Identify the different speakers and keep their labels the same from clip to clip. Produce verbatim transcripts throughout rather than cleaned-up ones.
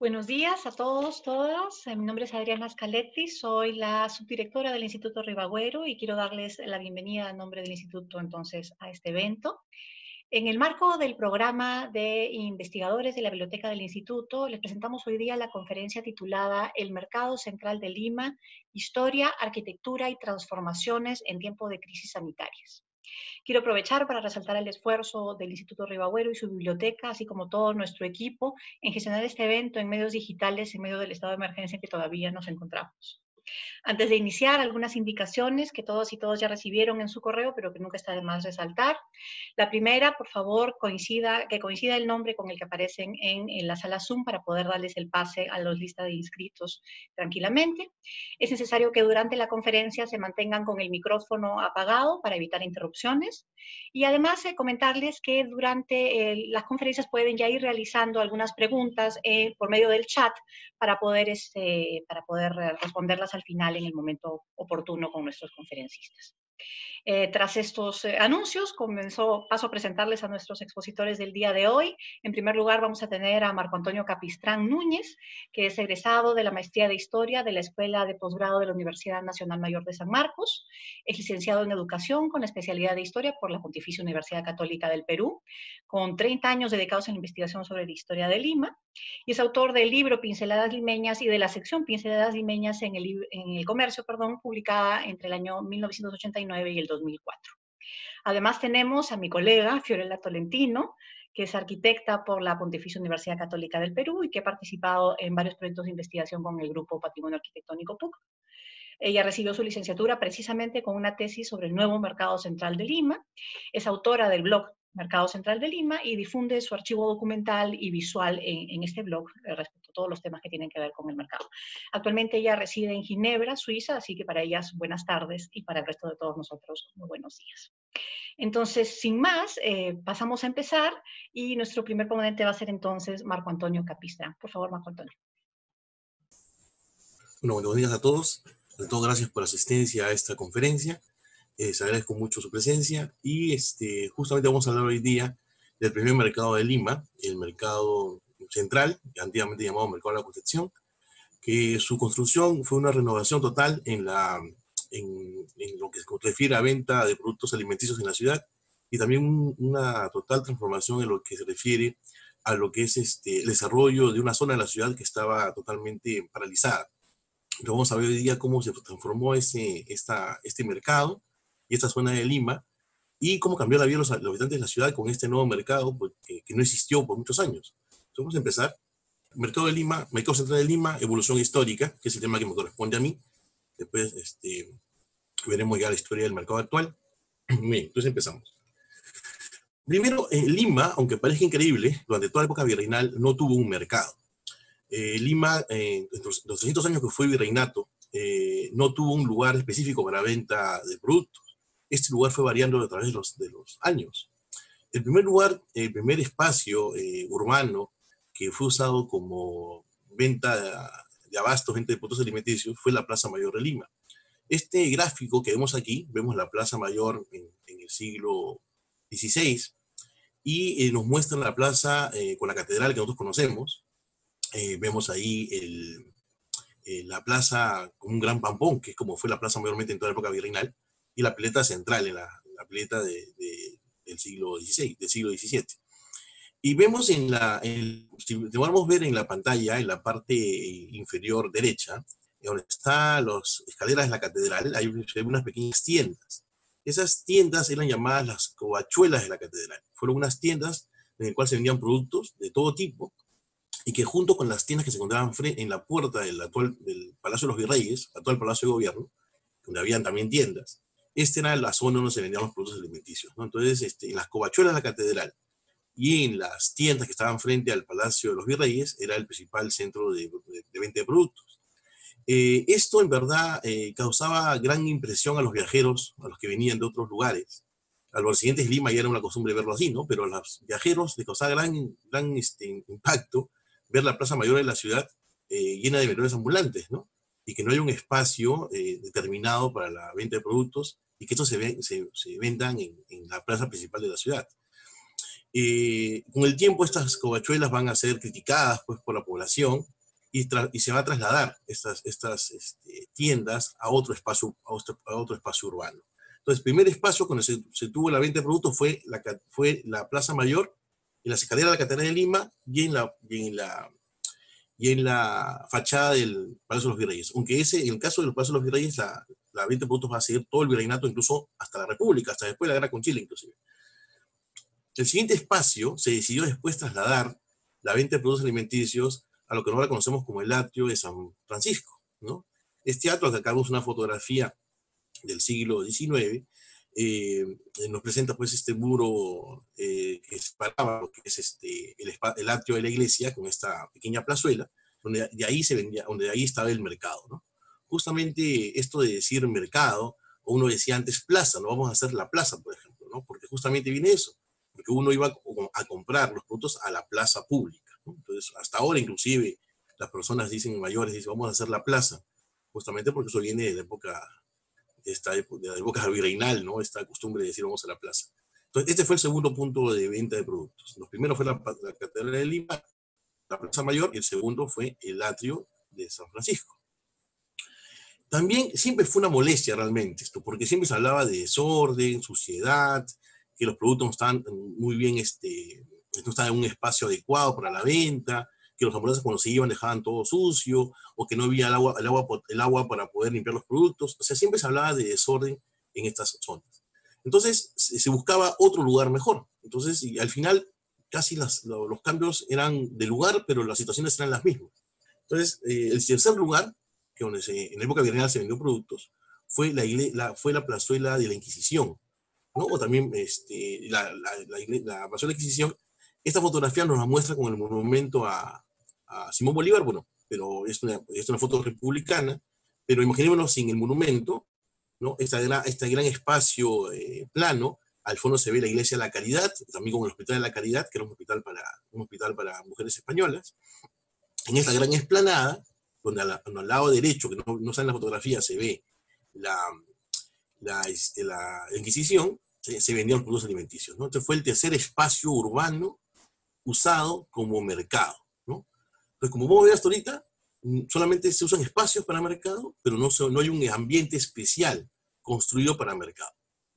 Speaker 1: Buenos días a todos, todas. Eh, Mi nombre es Adriana Scaletti, soy la subdirectora del Instituto Ribagüero y quiero darles la bienvenida en nombre del Instituto entonces a este evento. En el marco del programa de investigadores de la Biblioteca del Instituto, les presentamos hoy día la conferencia titulada El Mercado Central de Lima, Historia, Arquitectura y Transformaciones en tiempo de crisis sanitarias. Quiero aprovechar para resaltar el esfuerzo del Instituto Ribagüero y su biblioteca, así como todo nuestro equipo, en gestionar este evento en medios digitales en medio del estado de emergencia en que todavía nos encontramos. Antes de iniciar, algunas indicaciones que todos y todos ya recibieron en su correo, pero que nunca está de más resaltar. La primera, por favor, coincida, que coincida el nombre con el que aparecen en, en la sala Zoom para poder darles el pase a los listas de inscritos tranquilamente. Es necesario que durante la conferencia se mantengan con el micrófono apagado para evitar interrupciones. Y además, eh, comentarles que durante eh, las conferencias pueden ya ir realizando algunas preguntas eh, por medio del chat para poder, este, para poder responderlas al final en el momento oportuno con nuestros conferencistas. Eh, tras estos eh, anuncios, comenzó, paso a presentarles a nuestros expositores del día de hoy. En primer lugar, vamos a tener a Marco Antonio Capistrán Núñez, que es egresado de la Maestría de Historia de la Escuela de Posgrado de la Universidad Nacional Mayor de San Marcos. Es licenciado en Educación con la especialidad de Historia por la Pontificia Universidad Católica del Perú, con treinta años dedicados en la investigación sobre la historia de Lima. Y es autor del libro Pinceladas Limeñas y de la sección Pinceladas Limeñas en el, en el Comercio, perdón, publicada entre el año mil novecientos ochenta y nueve y el dos mil cuatro. Además tenemos a mi colega Fiorella Tolentino, que es arquitecta por la Pontificia Universidad Católica del Perú y que ha participado en varios proyectos de investigación con el Grupo Patrimonio Arquitectónico P U C. Ella recibió su licenciatura precisamente con una tesis sobre el nuevo mercado central de Lima. Es autora del blog Mercado Central de Lima y difunde su archivo documental y visual en, en este blog eh, respecto a todos los temas que tienen que ver con el mercado. Actualmente ella reside en Ginebra, Suiza, así que para ellas buenas tardes y para el resto de todos nosotros muy buenos días. Entonces, sin más, eh, pasamos a empezar y nuestro primer ponente va a ser entonces Marco Antonio Capistrán. Por favor, Marco Antonio.
Speaker 2: Bueno, buenos días a todos. Ante todo, gracias por la asistencia a esta conferencia. Eh, les agradezco mucho su presencia y este, justamente vamos a hablar hoy día del primer mercado de Lima, el mercado central, antiguamente llamado Mercado de la Concepción, que su construcción fue una renovación total en, la, en, en lo que se refiere a venta de productos alimenticios en la ciudad y también un, una total transformación en lo que se refiere a lo que es este, el desarrollo de una zona de la ciudad que estaba totalmente paralizada. Entonces vamos a ver hoy día cómo se transformó ese, esta, este mercado y esta zona de Lima y cómo cambió la vida de los, los habitantes de la ciudad con este nuevo mercado pues, que, que no existió por muchos años. Entonces vamos a empezar. Mercado de Lima, Mercado Central de Lima, evolución histórica, que es el tema que me corresponde a mí. Después este, veremos ya la historia del mercado actual. Bien, entonces empezamos. Primero, eh, Lima, aunque parezca increíble, durante toda la época virreinal no tuvo un mercado. Eh, Lima, eh, en los, los trescientos años que fue virreinato, eh, no tuvo un lugar específico para venta de productos. Este lugar fue variando a través de los, de los años. El primer lugar, el primer espacio eh, urbano que fue usado como venta de, de abastos, venta de productos alimenticios, fue la Plaza Mayor de Lima. Este gráfico que vemos aquí, vemos la Plaza Mayor en, en el siglo dieciséis y eh, nos muestra la plaza eh, con la catedral que nosotros conocemos. Eh, vemos ahí el, eh, la plaza con un gran pampón, que es como fue la plaza mayormente en toda la época virreinal, y la pileta central, en la, la pileta de, de, del siglo dieciséis, del siglo diecisiete. Y vemos en la, en, si podemos ver en la pantalla, en la parte inferior derecha, donde están las escaleras de la catedral, hay unas pequeñas tiendas. Esas tiendas eran llamadas las covachuelas de la catedral. Fueron unas tiendas en las cuales se vendían productos de todo tipo, y que junto con las tiendas que se encontraban en la puerta del actual del Palacio de los Virreyes, actual Palacio de Gobierno, donde habían también tiendas, esta era la zona donde se vendían los productos alimenticios, ¿no? Entonces, este, en las covachuelas de la catedral y en las tiendas que estaban frente al Palacio de los Virreyes, era el principal centro de, de, de venta de productos. Eh, esto, en verdad, eh, causaba gran impresión a los viajeros, a los que venían de otros lugares. A los residentes de Lima ya era una costumbre verlo así, ¿no? Pero a los viajeros les causaba gran, gran este, impacto ver la plaza mayor de la ciudad eh, llena de vendedores ambulantes, ¿no? Y que no haya un espacio eh, determinado para la venta de productos y que estos se, ven, se, se vendan en, en la plaza principal de la ciudad. Eh, con el tiempo estas covachuelas van a ser criticadas pues, por la población y, y se va a trasladar estas, estas este, tiendas a otro, espacio, a, otro, a otro espacio urbano. Entonces, el primer espacio cuando se, se tuvo la venta de productos fue la, fue la Plaza Mayor, en las escaleras de la Catedral de Lima y en la, y en la, y en la fachada del Palacio de los Virreyes. Aunque ese, en el caso del Palacio de los Virreyes, la, la venta de productos va a seguir todo el virreinato, incluso hasta la República, hasta después de la guerra con Chile, inclusive. El siguiente espacio se decidió después trasladar la venta de productos alimenticios a lo que ahora conocemos como el atrio de San Francisco, ¿no? Este atrio, que acá vemos una fotografía del siglo diecinueve, eh, nos presenta pues este muro eh, que separaba lo que es este, el, el atrio de la iglesia con esta pequeña plazuela, donde de ahí, se vendía, donde de ahí estaba el mercado, ¿no? Justamente esto de decir mercado, o uno decía antes plaza, no vamos a hacer la plaza, por ejemplo, ¿no? Porque justamente viene eso, porque uno iba a comprar los productos a la plaza pública, ¿no? Entonces, hasta ahora inclusive las personas dicen mayores, dicen vamos a hacer la plaza, justamente porque eso viene de la época, de, esta, de la época virreinal, ¿no? Esta costumbre de decir vamos a la plaza. Entonces, este fue el segundo punto de venta de productos. Los primeros fue la, la Catedral de Lima, la Plaza Mayor, y el segundo fue el atrio de San Francisco. También siempre fue una molestia realmente esto, porque siempre se hablaba de desorden, suciedad, que los productos no estaban muy bien, este, no estaban en un espacio adecuado para la venta, que los ambulantes cuando se iban dejaban todo sucio, o que no había el agua, el agua, el agua para poder limpiar los productos. O sea, siempre se hablaba de desorden en estas zonas. Entonces, se buscaba otro lugar mejor. Entonces, y al final, casi las, los cambios eran de lugar, pero las situaciones eran las mismas. Entonces, eh, el tercer lugar, que donde se, en la época virreinal se vendió productos, fue la, la, fue la plazuela de la Inquisición, ¿no? O también este, la, la, la, la plazuela de la Inquisición. Esta fotografía nos la muestra con el monumento a, a Simón Bolívar, bueno, pero es una, es una foto republicana, pero imaginémonos sin el monumento, ¿no? Este gran, este gran espacio eh, plano, al fondo se ve la Iglesia de la Caridad, también con el Hospital de la Caridad, que era un hospital para, un hospital para mujeres españolas. En esta gran explanada, donde al, al lado derecho, que no, no está en la fotografía, se ve la, la, este, la Inquisición, se, se vendían los productos alimenticios, ¿no? Entonces fue el tercer espacio urbano usado como mercado, ¿no? Entonces, como vos ves hasta ahorita, solamente se usan espacios para mercado, pero no, no hay un ambiente especial construido para mercado.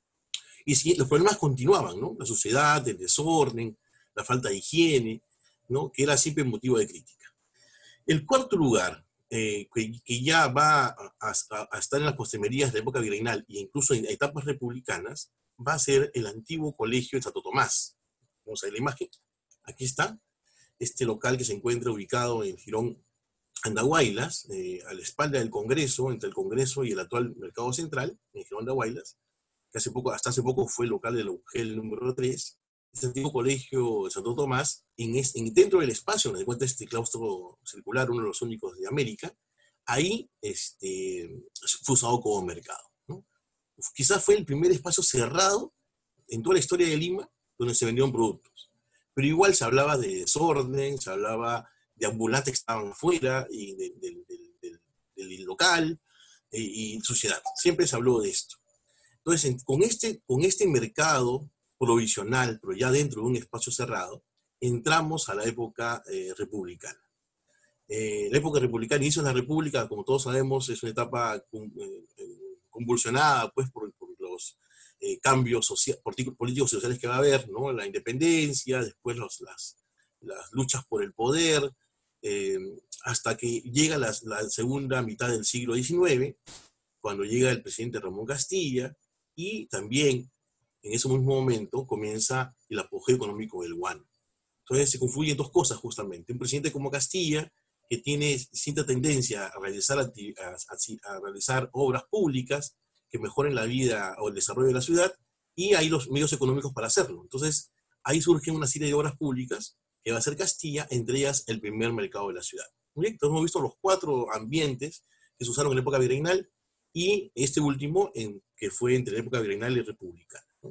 Speaker 2: Y si, los problemas continuaban, ¿no? La suciedad, el desorden, la falta de higiene, ¿no? Que era siempre motivo de crítica. El cuarto lugar, eh, que, que ya va a, a, a estar en las postrimerías de la época virreinal e incluso en etapas republicanas, va a ser el antiguo colegio de Santo Tomás. Vamos a ver la imagen. Aquí está, este local que se encuentra ubicado en Girón Andahuaylas, eh, a la espalda del Congreso, entre el Congreso y el actual Mercado Central, en Girón Andahuaylas, que hace poco, hasta hace poco fue el local del U G E L número tres. Este antiguo colegio de Santo Tomás, en este, en, dentro del espacio donde se encuentra este claustro circular, uno de los únicos de América, ahí este, fue usado como mercado, ¿no? Quizás fue el primer espacio cerrado en toda la historia de Lima donde se vendieron productos. Pero igual se hablaba de desorden, se hablaba de ambulantes que estaban afuera y de, de, de, de, del, del local eh, y suciedad. Siempre se habló de esto. Entonces, con este, con este mercado provisional, pero ya dentro de un espacio cerrado, entramos a la época eh, republicana. Eh, la época republicana, inicio de la República, como todos sabemos, es una etapa eh, convulsionada pues, por, por los eh, cambios social, políticos y sociales que va a haber, ¿no? La independencia, después los, las, las luchas por el poder, eh, hasta que llega la, la segunda mitad del siglo diecinueve, cuando llega el presidente Ramón Castilla, y también en ese mismo momento comienza el apogeo económico del guano. Entonces se confluyen dos cosas justamente. Un presidente como Castilla, que tiene cierta tendencia a realizar, a, a, a realizar obras públicas que mejoren la vida o el desarrollo de la ciudad, y hay los medios económicos para hacerlo. Entonces ahí surgen una serie de obras públicas que va a ser Castilla, entre ellas el primer mercado de la ciudad. Muy bien, entonces hemos visto los cuatro ambientes que se usaron en la época virreinal, y este último, en, que fue entre la época virreinal y republicana, ¿no?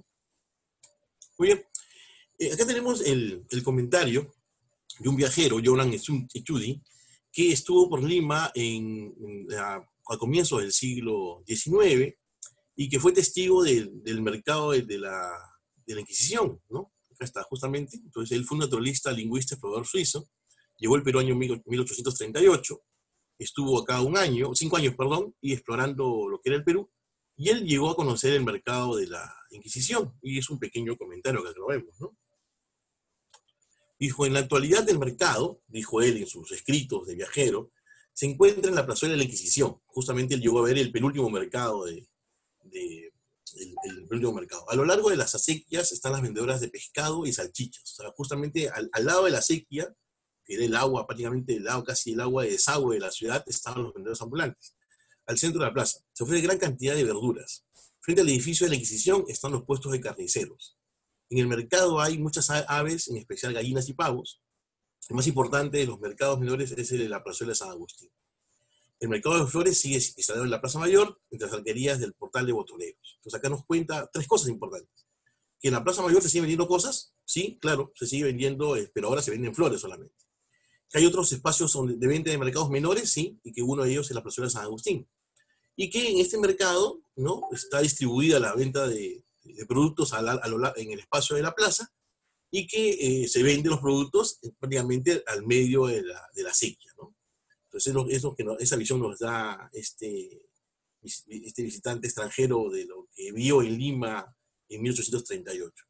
Speaker 2: Muy bien, eh, acá tenemos el, el comentario de un viajero, Jonan Echudi, que estuvo por Lima en, en la, a comienzos del siglo diecinueve y que fue testigo del, del mercado de, de, la, de la Inquisición, ¿no? Acá está, justamente. Entonces, él fue un naturalista, lingüista, explorador suizo, Llegó al Perú año mil ochocientos treinta y ocho, estuvo acá un año, cinco años, perdón, y explorando lo que era el Perú, y él llegó a conocer el mercado de la Inquisición, y es un pequeño comentario que lo vemos, ¿no? Dijo, en la actualidad del mercado, dijo él en sus escritos de viajero, se encuentra en la plazuela de la Inquisición. Justamente él llegó a ver el penúltimo mercado de, de el, el penúltimo mercado. A lo largo de las acequias están las vendedoras de pescado y salchichas. O sea, justamente al, al lado de la acequia, que era el agua, prácticamente el agua, casi el agua de desagüe de la ciudad, estaban los vendedores ambulantes. Al centro de la plaza se ofrece gran cantidad de verduras. Frente al edificio de la Inquisición están los puestos de carniceros. En el mercado hay muchas aves, en especial gallinas y pavos. El más importante de los mercados menores es el de la plazuela de San Agustín. El mercado de flores sigue instalado en la Plaza Mayor, entre las alquerías del portal de botoneros. Entonces acá nos cuenta tres cosas importantes. Que en la Plaza Mayor se siguen vendiendo cosas, sí, claro, se sigue vendiendo, pero ahora se venden flores solamente. Que hay otros espacios de venta de mercados menores, sí, y que uno de ellos es la plazuela de San Agustín. Y que en este mercado, ¿no?, está distribuida la venta de, de productos a la, a lo, en el espacio de la plaza, y que eh, se venden los productos prácticamente al medio de la, de la acequia, ¿no? Entonces, es lo, es lo que nos, esa visión nos da este, este visitante extranjero de lo que vio en Lima en mil ochocientos treinta y ocho.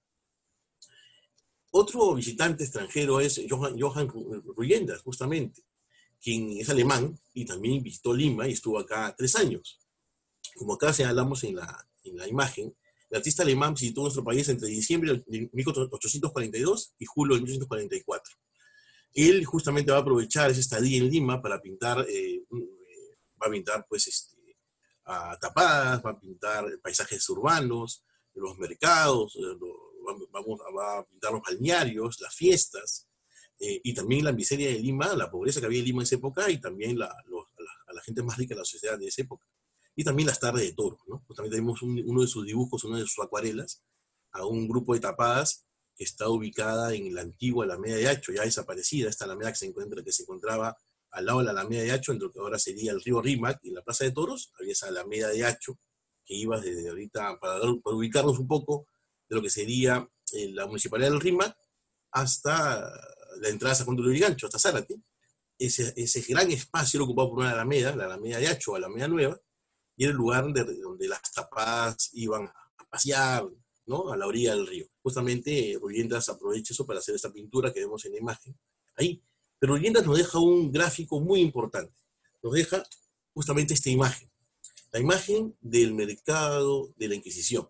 Speaker 2: Otro visitante extranjero es Johann, Johann Ruyenders, justamente, quien es alemán y también visitó Lima y estuvo acá tres años. Como acá señalamos en la, en la imagen, el artista alemán visitó nuestro país entre diciembre de mil ochocientos cuarenta y dos y julio de mil ochocientos cuarenta y cuatro. Él justamente va a aprovechar esa estadía en Lima para pintar, eh, va a pintar pues este, a tapadas, va a pintar paisajes urbanos, los mercados, vamos, va a pintar los balnearios, las fiestas, eh, y también la miseria de Lima, la pobreza que había en Lima en esa época, y también la, los, a, la, a la gente más rica de la sociedad de esa época. Y también las tardes de toros, ¿no? Pues también tenemos un, uno de sus dibujos, una de sus acuarelas, a un grupo de tapadas que está ubicada en la antigua Alameda de Hacho, ya desaparecida, esta Alameda que se, encuentra, que se encontraba al lado de la Alameda de Hacho, entre lo que ahora sería el río Rímac y la Plaza de Toros, había esa Alameda de Hacho, que iba desde ahorita, para, para ubicarnos un poco, de lo que sería eh, la Municipalidad del Rímac hasta la entrada de San Juan de Lurigancho, hasta Zárate. Ese, ese gran espacio lo ocupado por una Alameda, la Alameda de Hacho, Alameda Nueva, y era el lugar de, donde las tapadas iban a pasear, ¿no?, a la orilla del río. Justamente eh, Ruyenders aprovecha eso para hacer esta pintura que vemos en la imagen ahí. Pero Ruyenders nos deja un gráfico muy importante. Nos deja justamente esta imagen. La imagen del mercado de la Inquisición.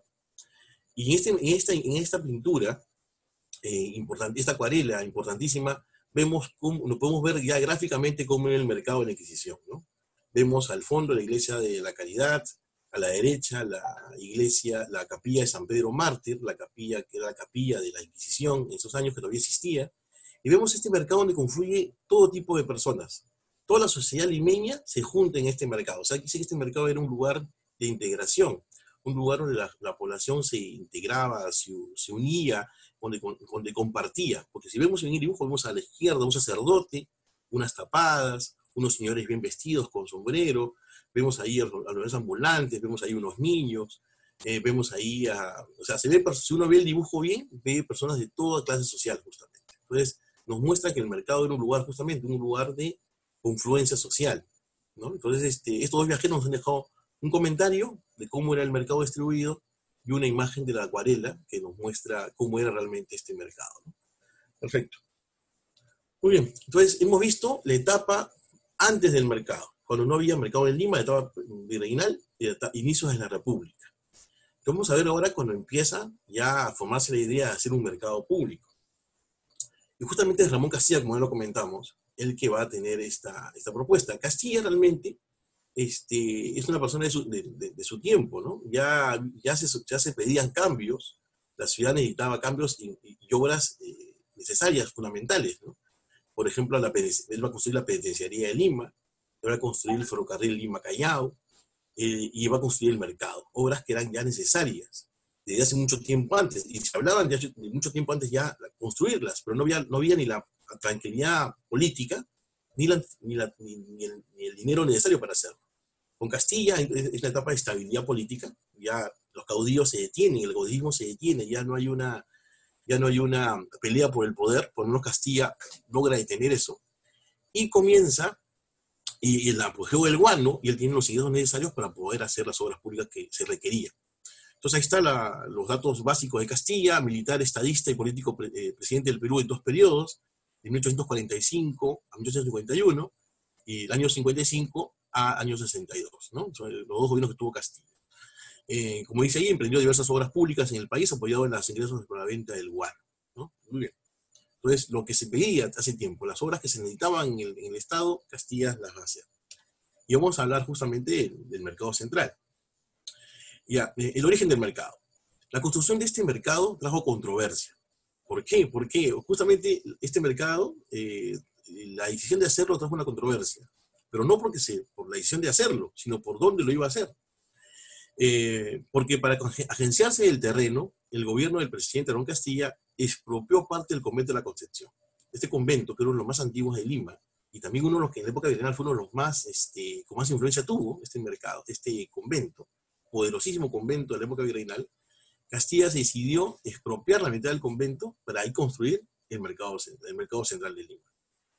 Speaker 2: Y en, este, en, esta, en esta pintura, eh, importante, esta acuarela importantísima, vemos cómo, nos podemos ver ya gráficamente cómo era el mercado de la Inquisición, ¿no? Vemos al fondo la iglesia de la Caridad, a la derecha la iglesia, la capilla de San Pedro Mártir, la capilla que era la capilla de la Inquisición en esos años que todavía existía, y vemos este mercado donde confluye todo tipo de personas. Toda la sociedad limeña se junta en este mercado. O sea, que este mercado era un lugar de integración, un lugar donde la, la población se integraba, se, se unía, donde, donde compartía. Porque si vemos en el dibujo, vemos a la izquierda un sacerdote, unas tapadas, unos señores bien vestidos con sombrero, vemos ahí a los ambulantes, vemos ahí unos niños, eh, vemos ahí a... O sea, se ve, si uno ve el dibujo bien, ve personas de toda clase social, justamente. Entonces, nos muestra que el mercado era un lugar, justamente, un lugar de confluencia social, ¿no? Entonces, este, estos dos viajeros nos han dejado un comentario de cómo era el mercado distribuido y una imagen de la acuarela que nos muestra cómo era realmente este mercado, ¿no? Perfecto. Muy bien, entonces hemos visto la etapa antes del mercado, cuando no había mercado en Lima, la etapa virreinal y inicios de la República. Vamos a ver ahora cuando empieza ya a formarse la idea de hacer un mercado público. Y justamente es Ramón Castilla, como ya lo comentamos, el que va a tener esta, esta propuesta. Castilla realmente este, es una persona de su, de, de, de su tiempo, ¿no? Ya, ya, se, ya se pedían cambios, la ciudad necesitaba cambios y, y obras eh, necesarias, fundamentales, ¿no? Por ejemplo, la, él va a construir la penitenciaría de Lima, va a construir el ferrocarril Lima-Callao, eh, y va a construir el mercado. Obras que eran ya necesarias, desde hace mucho tiempo antes, y se hablaban de, de mucho tiempo antes ya construirlas, pero no había, no había ni la tranquilidad política, ni, la, ni, la, ni, ni, el, ni el dinero necesario para hacerlo. Con Castilla es la etapa de estabilidad política, ya los caudillos se detienen, el caudillismo se detiene, ya no hay una, ya no hay una pelea por el poder, por lo menos Castilla logra detener eso, y comienza y, y el apogeo del guano, y él tiene los ingresos necesarios para poder hacer las obras públicas que se requerían. Entonces ahí están los datos básicos de Castilla: militar, estadista y político pre, eh, presidente del Perú en dos periodos, de mil ochocientos cuarenta y cinco a mil ochocientos cincuenta y uno, y el año cincuenta y cinco a año sesenta y dos, ¿no? Son los dos gobiernos que tuvo Castilla. Eh, como dice ahí, emprendió diversas obras públicas en el país, apoyado en los ingresos por la venta del guano, ¿no? Muy bien. Entonces, lo que se pedía hace tiempo, las obras que se necesitaban en el, en el Estado, Castilla las va a hacer. Y vamos a hablar justamente del, del mercado central. Ya, eh, el origen del mercado. La construcción de este mercado trajo controversia. ¿Por qué? Porque justamente este mercado, eh, la decisión de hacerlo trajo una controversia. Pero no porque se, por la decisión de hacerlo, sino por dónde lo iba a hacer. Eh, porque para agenciarse del terreno, el gobierno del presidente Aarón Castilla expropió parte del convento de la Concepción. Este convento, que era uno de los más antiguos de Lima, y también uno de los que en la época virreinal fue uno de los más, este, con más influencia tuvo, este mercado, este convento, poderosísimo convento de la época virreinal, Castilla se decidió expropiar la mitad del convento para ahí construir el mercado, el mercado central de Lima.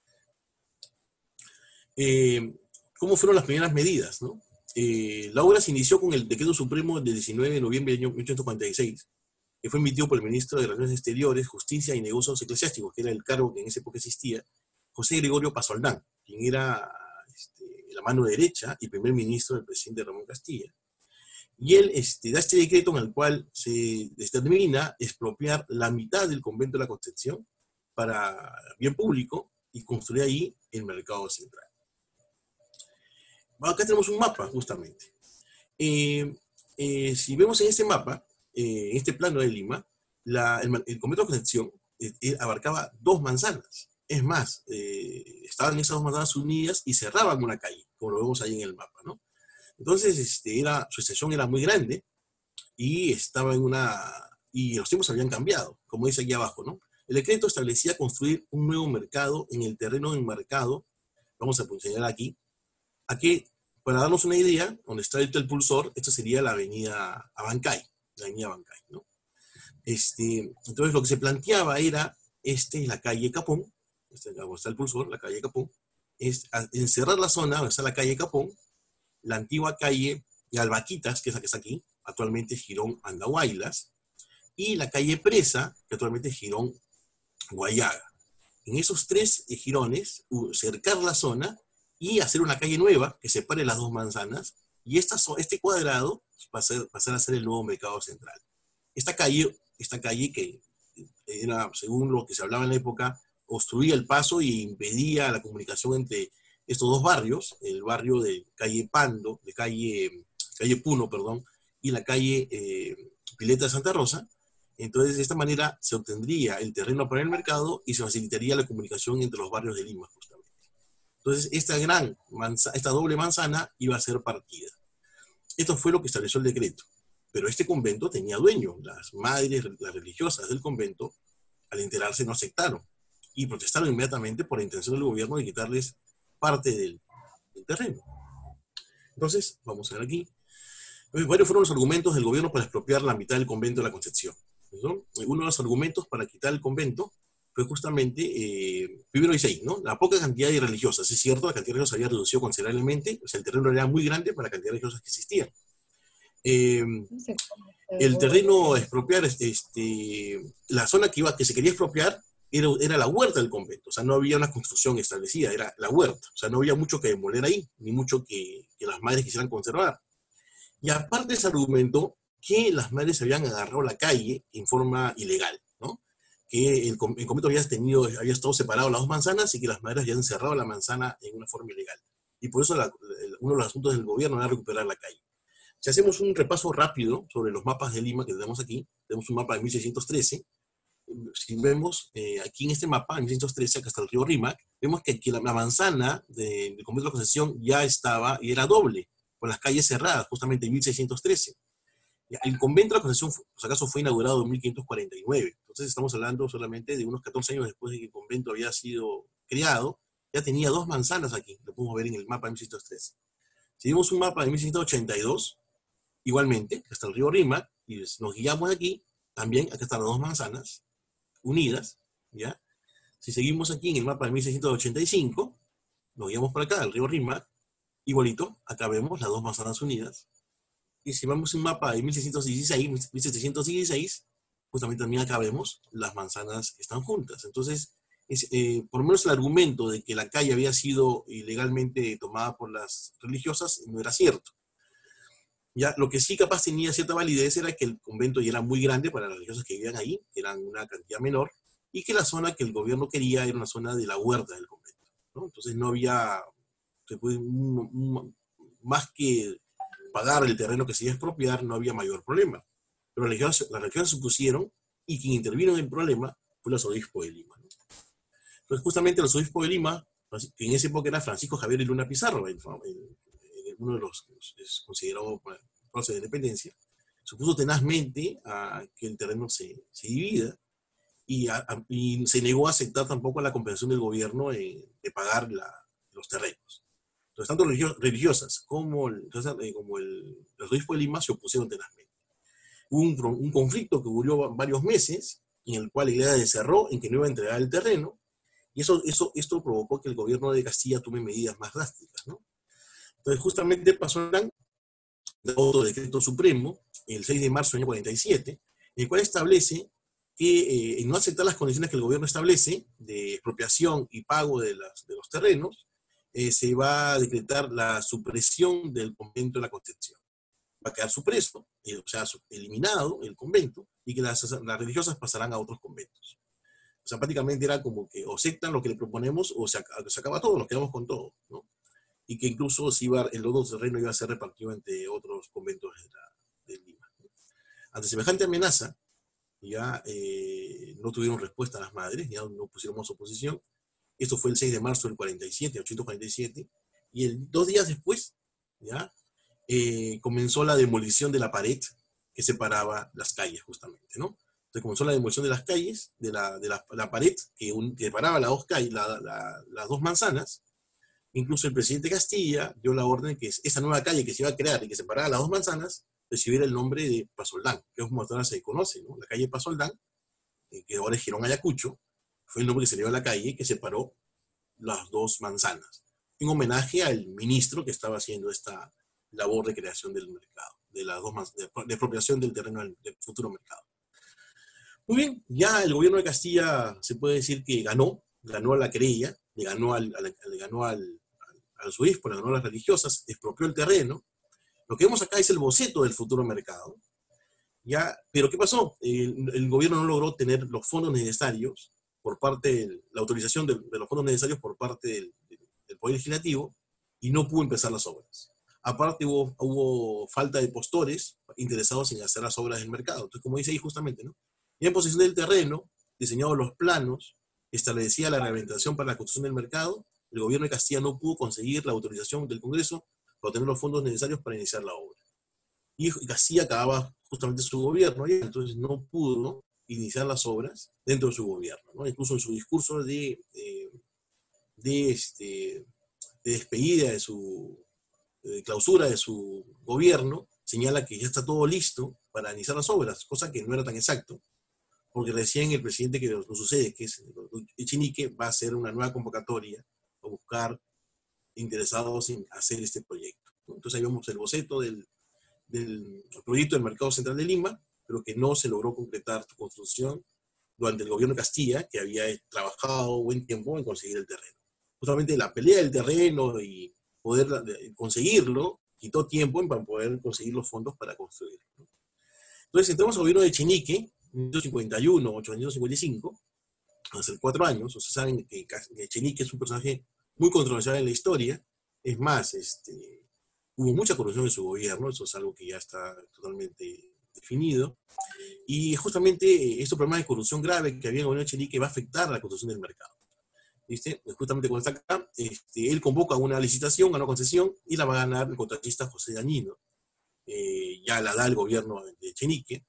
Speaker 2: Eh, ¿Cómo fueron las primeras medidas, no? Eh, la obra se inició con el decreto supremo del diecinueve de noviembre de mil ochocientos cuarenta y seis, que fue emitido por el ministro de Relaciones Exteriores, Justicia y Negocios Eclesiásticos, que era el cargo que en esa época existía, José Gregorio Pasoldán, quien era este, la mano derecha y primer ministro del presidente Ramón Castilla. Y él este, da este decreto en el cual se determina expropiar la mitad del convento de la Concepción para bien público y construir ahí el mercado central. Acá tenemos un mapa, justamente. Eh, eh, si vemos en este mapa, eh, en este plano de Lima, la, el, el convento de la Concepción eh, eh, abarcaba dos manzanas. Es más, eh, estaban esas dos manzanas unidas y cerraban una calle, como lo vemos ahí en el mapa, ¿no? Entonces, este, era, su extensión era muy grande y estaba en una... y los tiempos habían cambiado, como dice aquí abajo, ¿no? El decreto establecía construir un nuevo mercado en el terreno enmarcado, vamos a señalar aquí, aquí, para darnos una idea, donde está el pulsor, esto sería la avenida Abancay, la avenida Abancay, ¿no? Este, entonces lo que se planteaba era, este es la calle Capón, este, donde está el pulsor, la calle Capón, es encerrar la zona donde está la calle Capón, la antigua calle de Albaquitas, que es la que está aquí, actualmente Girón Andahuaylas, y la calle Presa, que actualmente es Girón Guayaga. En esos tres girones, cercar la zona y hacer una calle nueva que separe las dos manzanas, y esta, este cuadrado va a ser, pasar a ser el nuevo mercado central. Esta calle, esta calle que era, según lo que se hablaba en la época, obstruía el paso y impedía la comunicación entre estos dos barrios, el barrio de calle Pando, de calle, calle Puno, perdón, y la calle eh, Pileta de Santa Rosa. Entonces, de esta manera se obtendría el terreno para el mercado y se facilitaría la comunicación entre los barrios de Lima, justamente. Entonces, esta gran manzana, esta doble manzana iba a ser partida. Esto fue lo que estableció el decreto. Pero este convento tenía dueño. Las madres, las religiosas del convento, al enterarse, no aceptaron. Y protestaron inmediatamente por la intención del gobierno de quitarles parte del, del terreno. Entonces, vamos a ver aquí. ¿Cuáles fueron los argumentos del gobierno para expropiar la mitad del convento de la Concepción? ¿No? Uno de los argumentos para quitar el convento fue justamente, eh, primero dice ahí, ¿no? La poca cantidad de religiosas. Es cierto, la cantidad de religiosas había reducido considerablemente, o sea, el terreno era muy grande para la cantidad de religiosas que existían. Eh, el terreno a expropiar, este, la zona que, iba, que se quería expropiar era, era la huerta del convento, o sea, no había una construcción establecida, era la huerta, o sea, no había mucho que demoler ahí, ni mucho que, que las madres quisieran conservar. Y aparte se argumentó que las madres habían agarrado la calle en forma ilegal, ¿no? Que el, el convento había, tenido, había estado separado las dos manzanas y que las madres habían cerrado la manzana en una forma ilegal. Y por eso la, uno de los asuntos del gobierno era recuperar la calle. Si hacemos un repaso rápido sobre los mapas de Lima que tenemos aquí, tenemos un mapa de mil seiscientos trece, si vemos eh, aquí en este mapa, en mil seiscientos trece, acá está el río Rímac, vemos que aquí la, la manzana de, del convento de la Concepción ya estaba y era doble, con las calles cerradas, justamente en mil seiscientos trece. El convento de la Concepción, por si acaso, fue inaugurado en mil quinientos cuarenta y nueve, entonces estamos hablando solamente de unos catorce años después de que el convento había sido creado, ya tenía dos manzanas aquí, lo podemos ver en el mapa de mil seiscientos trece. Si vemos un mapa de mil seiscientos ochenta y dos, igualmente, acá está el río Rímac, y nos guiamos aquí, también acá están las dos manzanas, unidas, ¿ya? Si seguimos aquí en el mapa de mil seiscientos ochenta y cinco, igualmente, acá está el río Rímac, y nos guiamos aquí, también acá están las dos manzanas unidas, ¿ya? Si seguimos aquí en el mapa de mil seiscientos ochenta y seis, igualmente, acá están las dos manzanas unidas, ¿ya? Si seguimos aquí en el mapa de mil seiscientos ochenta y siete, nos guiamos por acá, el río Rímac, igualito, acá vemos las dos manzanas unidas. Y si vamos en un mapa de mil seiscientos dieciséis, mil setecientos dieciséis, justamente también acá vemos las manzanas que están juntas. Entonces, es, eh, por lo menos el argumento de que la calle había sido ilegalmente tomada por las religiosas no era cierto. Ya, lo que sí capaz tenía cierta validez era que el convento ya era muy grande para las religiosas que vivían ahí, que eran una cantidad menor, y que la zona que el gobierno quería era una zona de la huerta del convento, ¿no? Entonces no había, más que pagar el terreno que se iba a expropiar, no había mayor problema. Pero las religiosas, las religiosas se opusieron, y quien intervino en el problema fue el arzobispo de Lima, ¿no? Entonces justamente el arzobispo de Lima, que en esa época era Francisco Javier y Luna Pizarro, el, el, uno de los que es considerado proceso de independencia, se opuso tenazmente a que el terreno se, se divida, y, a, a, y se negó a aceptar tampoco la compensación del gobierno eh, de pagar la, los terrenos. Entonces, tanto religiosas como el, como el, el arzobispo de Lima se opusieron tenazmente. Hubo un, un conflicto que duró varios meses, en el cual la iglesia se cerró en que no iba a entregar el terreno, y eso, eso, esto provocó que el gobierno de Castilla tome medidas más drásticas, ¿no? Entonces, justamente pasó otro decreto supremo, el seis de marzo del año cuarenta y siete, el cual establece que eh, en no aceptar las condiciones que el gobierno establece de expropiación y pago de, las, de los terrenos, eh, se va a decretar la supresión del convento de la Concepción. Va a quedar supreso, eh, o sea, eliminado el convento, y que las, las religiosas pasarán a otros conventos. O sea, prácticamente era como que o aceptan lo que le proponemos o se, se acaba todo, nos quedamos con todo, ¿no? Y que incluso si iba, el otro terreno iba a ser repartido entre otros conventos de, la, de Lima. Ante semejante amenaza, ya eh, no tuvieron respuesta las madres, ya no pusieron más oposición. Esto fue el seis de marzo del cuarenta y siete, ochocientos cuarenta y siete, y el, dos días después, ya, eh, comenzó la demolición de la pared que separaba las calles, justamente, ¿no? Entonces comenzó la demolición de las calles, de la, de la, la pared que, un, que separaba las dos, calles, la, la, las dos manzanas. Incluso el presidente Castilla dio la orden que esa nueva calle que se iba a crear y que separaba las dos manzanas recibiera el nombre de Pasoldán, que es como ahora se conoce, ¿no? La calle Pasoldán, eh, que ahora es Girón Ayacucho, fue el nombre que se le dio a la calle que separó las dos manzanas, en homenaje al ministro que estaba haciendo esta labor de creación del mercado, de las dos de, de apropiación del terreno del, del futuro mercado. Muy bien, ya el gobierno de Castilla se puede decir que ganó, ganó a la querella, le ganó al, al, le ganó al, al, al obispo, le ganó a las religiosas, expropió el terreno. Lo que vemos acá es el boceto del futuro mercado. ¿Ya? Pero ¿qué pasó? El, el gobierno no logró tener los fondos necesarios por parte de la autorización de, de los fondos necesarios por parte del, del Poder Legislativo, y no pudo empezar las obras. Aparte hubo, hubo falta de postores interesados en hacer las obras del mercado. Entonces, como dice ahí justamente, ¿no? Ya en posesión del terreno, diseñados los planos, establecía la reglamentación para la construcción del mercado, el gobierno de Castilla no pudo conseguir la autorización del Congreso para tener los fondos necesarios para iniciar la obra. Y Castilla acababa justamente su gobierno, y entonces no pudo iniciar las obras dentro de su gobierno, ¿no? Incluso en su discurso de, de, de, este, de despedida, de su de clausura de su gobierno, señala que ya está todo listo para iniciar las obras, cosa que no era tan exacto, porque recién el presidente que nos sucede, que es Echenique, va a hacer una nueva convocatoria a buscar interesados en hacer este proyecto, ¿no? Entonces ahí vemos el boceto del, del proyecto del Mercado Central de Lima, pero que no se logró concretar su construcción durante el gobierno de Castilla, que había trabajado buen tiempo en conseguir el terreno. Justamente la pelea del terreno y poder conseguirlo quitó tiempo para poder conseguir los fondos para construirlo, ¿no? Entonces entramos al gobierno de Echenique, en mil novecientos cincuenta y uno, mil novecientos cincuenta y cinco, hace cuatro años. Ustedes saben que Echenique es un personaje muy controversial en la historia. Es más, este, hubo mucha corrupción en su gobierno, eso es algo que ya está totalmente definido. Y justamente estos problemas de corrupción grave que había en el gobierno de Echenique va a afectar a la construcción del mercado. ¿Viste? Justamente cuando está acá, este, él convoca una licitación, ganó concesión, y la va a ganar el contratista José Dañino. Eh, ya la da el gobierno de Echenique.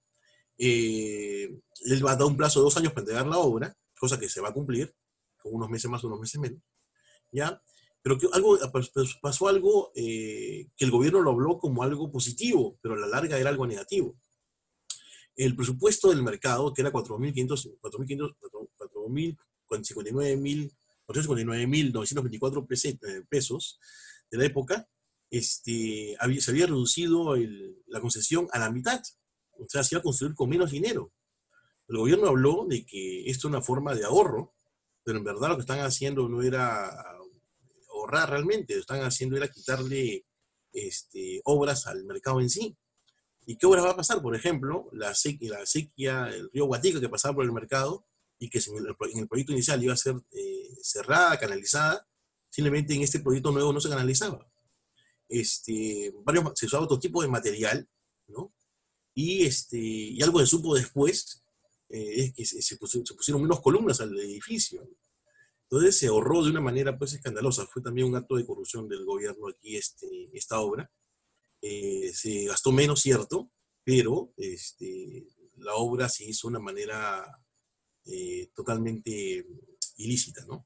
Speaker 2: Eh, él va a dar un plazo de dos años para entregar la obra, cosa que se va a cumplir, con unos meses más, unos meses menos, ¿ya? Pero que algo, pasó algo eh, que el gobierno lo habló como algo positivo, pero a la larga era algo negativo. El presupuesto del mercado, que era cuatro mil cincuenta y nueve mil cuatrocientos cincuenta y nueve mil novecientos veinticuatro pesos de la época, este, había, se había reducido el, la concesión a la mitad. O sea, se iba a construir con menos dinero. El gobierno habló de que esto es una forma de ahorro, pero en verdad lo que están haciendo no era ahorrar realmente, lo que están haciendo era quitarle este, obras al mercado en sí. ¿Y qué obras va a pasar? Por ejemplo, la sequía, la sequía el río Guatica que pasaba por el mercado y que en el, en el proyecto inicial iba a ser eh, cerrada, canalizada, simplemente en este proyecto nuevo no se canalizaba. Este, varios, se usaba otro tipo de material, ¿no? Y, este, y algo que supo después eh, es que se, se, pusieron menos columnas al edificio. Entonces se ahorró de una manera pues escandalosa. Fue también un acto de corrupción del gobierno aquí este, esta obra. Eh, se gastó menos, cierto, pero este, la obra se hizo de una manera eh, totalmente ilícita, ¿no?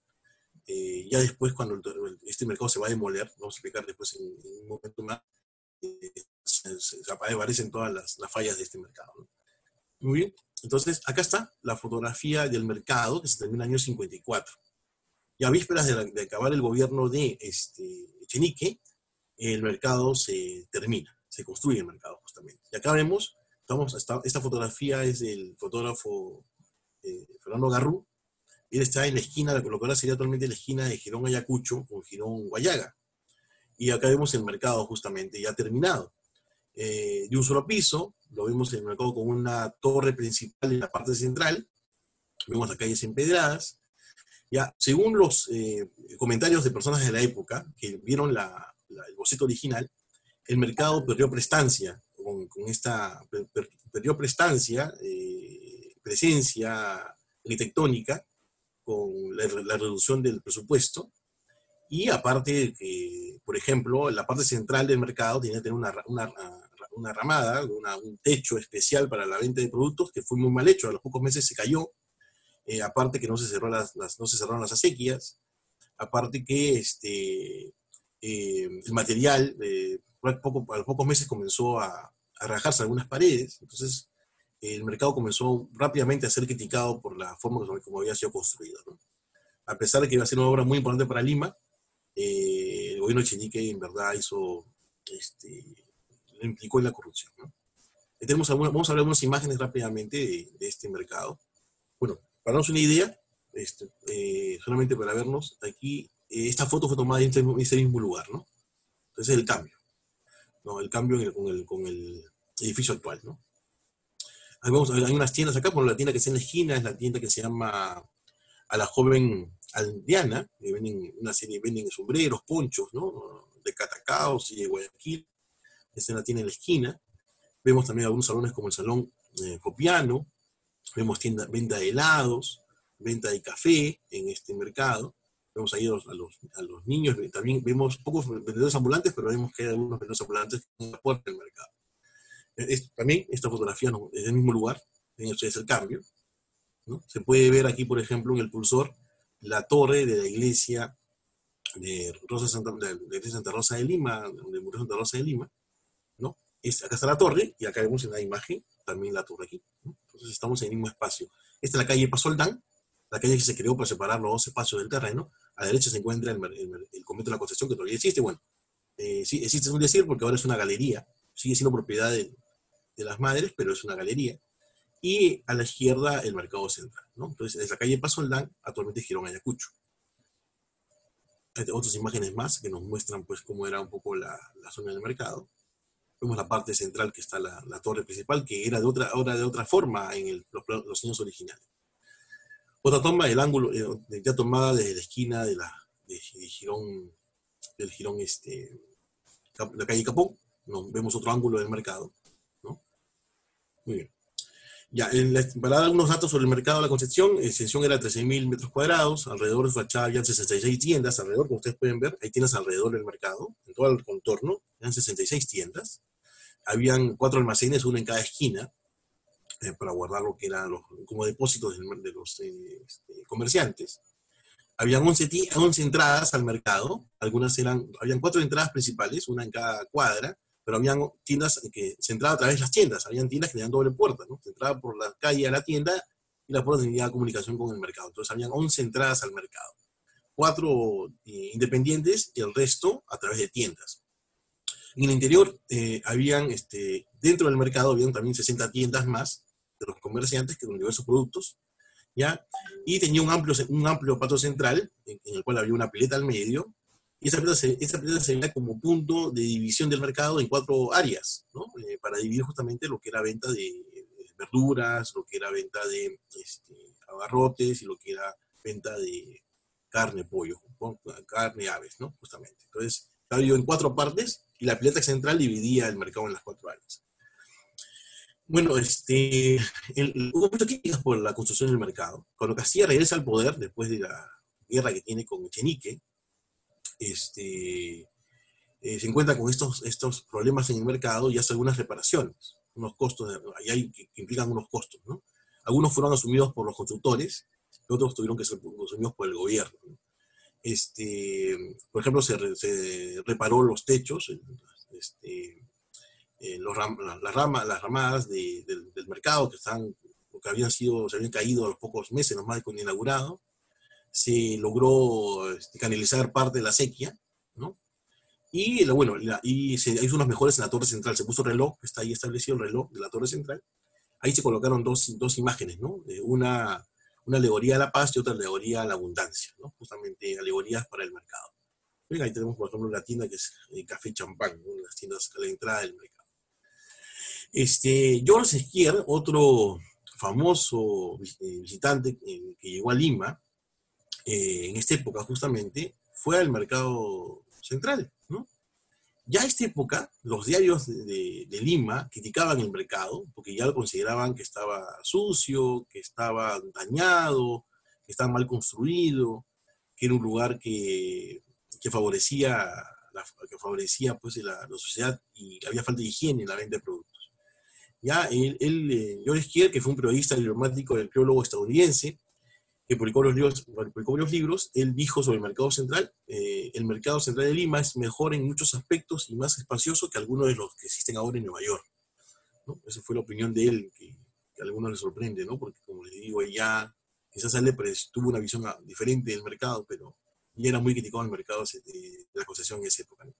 Speaker 2: Eh, ya después, cuando el, este mercado se va a demoler, vamos a explicar después en, en un momento más, eh, se, se aparecen todas las, las fallas de este mercado, ¿no? Muy bien, entonces acá está la fotografía del mercado que se termina en el año cincuenta y cuatro. Y a vísperas de, la, de acabar el gobierno de este, Echenique, el mercado se termina, se construye el mercado justamente. Y acá vemos, estamos, esta, esta fotografía es del fotógrafo eh, Fernando Garrú. Él está en la esquina, lo que ahora sería actualmente la esquina de Girón Ayacucho con Girón Guayaga. Y acá vemos el mercado justamente ya terminado. Eh, de un solo piso, lo vemos en el mercado con una torre principal en la parte central. Vemos las calles empedradas. Ya, según los eh, comentarios de personas de la época que vieron la, la, el boceto original, el mercado perdió prestancia con, con esta, per, per, perdió prestancia, eh, presencia arquitectónica con la, la reducción del presupuesto, y aparte que, por ejemplo, la parte central del mercado tenía que tener una, una, una ramada, una, un techo especial para la venta de productos que fue muy mal hecho, a los pocos meses se cayó. Eh, aparte que no se, cerró las, las, no se cerraron las acequias, aparte que este, eh, el material eh, poco, a los pocos meses comenzó a, a rajarse algunas paredes, entonces eh, el mercado comenzó rápidamente a ser criticado por la forma como había sido construido, ¿no? A pesar de que iba a ser una obra muy importante para Lima, eh, el gobierno de Echenique en verdad hizo, este, lo implicó en la corrupción, ¿no? Tenemos alguna, vamos a ver algunas imágenes rápidamente de, de este mercado. Bueno, para darnos una idea, este, eh, solamente para vernos, aquí, eh, esta foto fue tomada en este, en este mismo lugar, ¿no? Entonces el cambio, ¿no? El cambio en el, con, el, con el edificio actual, ¿no? Ahí vamos a ver, hay unas tiendas acá, por la tienda que está en la esquina, es la tienda que se llama A la Joven Aldeana, que venden una serie, venden sombreros, ponchos, ¿no? De Catacaos y de Guayaquil, esta es la tienda en la esquina. Vemos también algunos salones como el Salón eh, Copiano. Vemos tienda, venta de helados, venta de café en este mercado. Vemos ahí a los, a los, a los niños. También vemos pocos vendedores ambulantes, pero vemos que hay algunos vendedores ambulantes en la puerta del mercado. Es, también esta fotografía no, es del mismo lugar. Eso es el cambio, ¿no? Se puede ver aquí, por ejemplo, en el pulsor, la torre de la iglesia de, Rosa Santa, de, de Santa Rosa de Lima, donde murió Santa Rosa de Lima, ¿no? Es, acá está la torre, y acá vemos en la imagen también la torre aquí, ¿no? Entonces estamos en el mismo espacio. Esta es la calle Pasoldán, la calle que se creó para separar los dos espacios del terreno. A la derecha se encuentra el, el, el convento de la Concepción, que todavía existe. Bueno, eh, sí, existe un decir porque ahora es una galería, sigue siendo propiedad de, de las madres, pero es una galería. Y a la izquierda el mercado central, ¿no? Entonces es la calle Pasoldán, actualmente Girón Ayacucho. Hay otras imágenes más que nos muestran pues cómo era un poco la, la zona del mercado. Vemos la parte central que está la, la torre principal, que era de otra, ahora de otra forma en el, los, los años originales. Otra toma, el ángulo, eh, ya tomada desde la esquina de la de, de Girón, del Girón, este, la calle Capón. Nos vemos otro ángulo del mercado, ¿no? Muy bien. Ya, en la, para dar algunos datos sobre el mercado de la Concepción, la extensión era trece mil metros cuadrados, alrededor de su fachada había sesenta y seis tiendas, alrededor, como ustedes pueden ver, hay tiendas alrededor del mercado, en todo el contorno, eran sesenta y seis tiendas. Habían cuatro almacenes, uno en cada esquina, eh, para guardar lo que eran los, como depósitos de, de los eh, este, comerciantes. Habían once, once entradas al mercado, algunas eran, habían cuatro entradas principales, una en cada cuadra, pero habían tiendas que se entraba a través de las tiendas, habían tiendas que tenían doble puerta, ¿no? Se entraba por la calle a la tienda y la puerta tenía comunicación con el mercado. Entonces habían once entradas al mercado. cuatro eh, independientes y el resto a través de tiendas. En el interior, eh, habían, este, dentro del mercado, habían también sesenta tiendas más de los comerciantes que con diversos productos, ¿ya? Y tenía un amplio, un amplio patio central, en, en el cual había una pileta al medio, y esa pileta, se, esa pileta se veía como punto de división del mercado en cuatro áreas, ¿no? Eh, para dividir justamente lo que era venta de, de verduras, lo que era venta de este, abarrotes y lo que era venta de carne, pollo, carne, aves, ¿no? Justamente. Entonces, estaba dividido en cuatro partes y la pileta central dividía el mercado en las cuatro áreas. Bueno, este, el, hubo muchas críticas por la construcción del mercado. Cuando Castilla regresa al poder, después de la guerra que tiene con Echenique, este, eh, se encuentra con estos, estos problemas en el mercado y hace algunas reparaciones, unos costos, ahí hay, que, que implican unos costos, ¿no? Algunos fueron asumidos por los constructores, otros tuvieron que ser asumidos por el gobierno, ¿no? Este, por ejemplo, se, re, se reparó los techos, este, eh, los ram, las, ramas, las ramadas de, de, del mercado que, están, que habían sido, se habían caído a los pocos meses nomás de con inaugurado. Se logró este, canalizar parte de la sequía, ¿no? Y, bueno, la, y se hizo unas mejoras en la torre central. Se puso reloj, que está ahí establecido el reloj de la torre central. Ahí se colocaron dos, dos imágenes, ¿no? Eh, una, una alegoría a la paz y otra alegoría a la abundancia, ¿no? Justamente alegorías para el mercado. Ahí tenemos, por ejemplo, la tienda que es eh, Café Champán, ¿no? Las tiendas a la entrada del mercado. Este, George Esquier, otro famoso visitante que llegó a Lima, eh, en esta época justamente, fue al mercado central, ¿no? Ya a esta época, los diarios de, de, de Lima criticaban el mercado, porque ya lo consideraban que estaba sucio, que estaba dañado, que estaba mal construido, que era un lugar que, que favorecía, la, que favorecía pues, la, la sociedad y había falta de higiene en la venta de productos. Ya, él, él eh, George Esquier, que fue un periodista diplomático del criólogo estadounidense, que publicó, los libros, publicó varios libros, él dijo sobre el mercado central, eh, el mercado central de Lima es mejor en muchos aspectos y más espacioso que algunos de los que existen ahora en Nueva York, ¿no? Esa fue la opinión de él, que, que a algunos les sorprende, ¿no? Porque como les digo, ella quizás él tuvo una visión diferente del mercado, pero ya era muy criticado el mercado de, de la concesión en esa época, ¿no?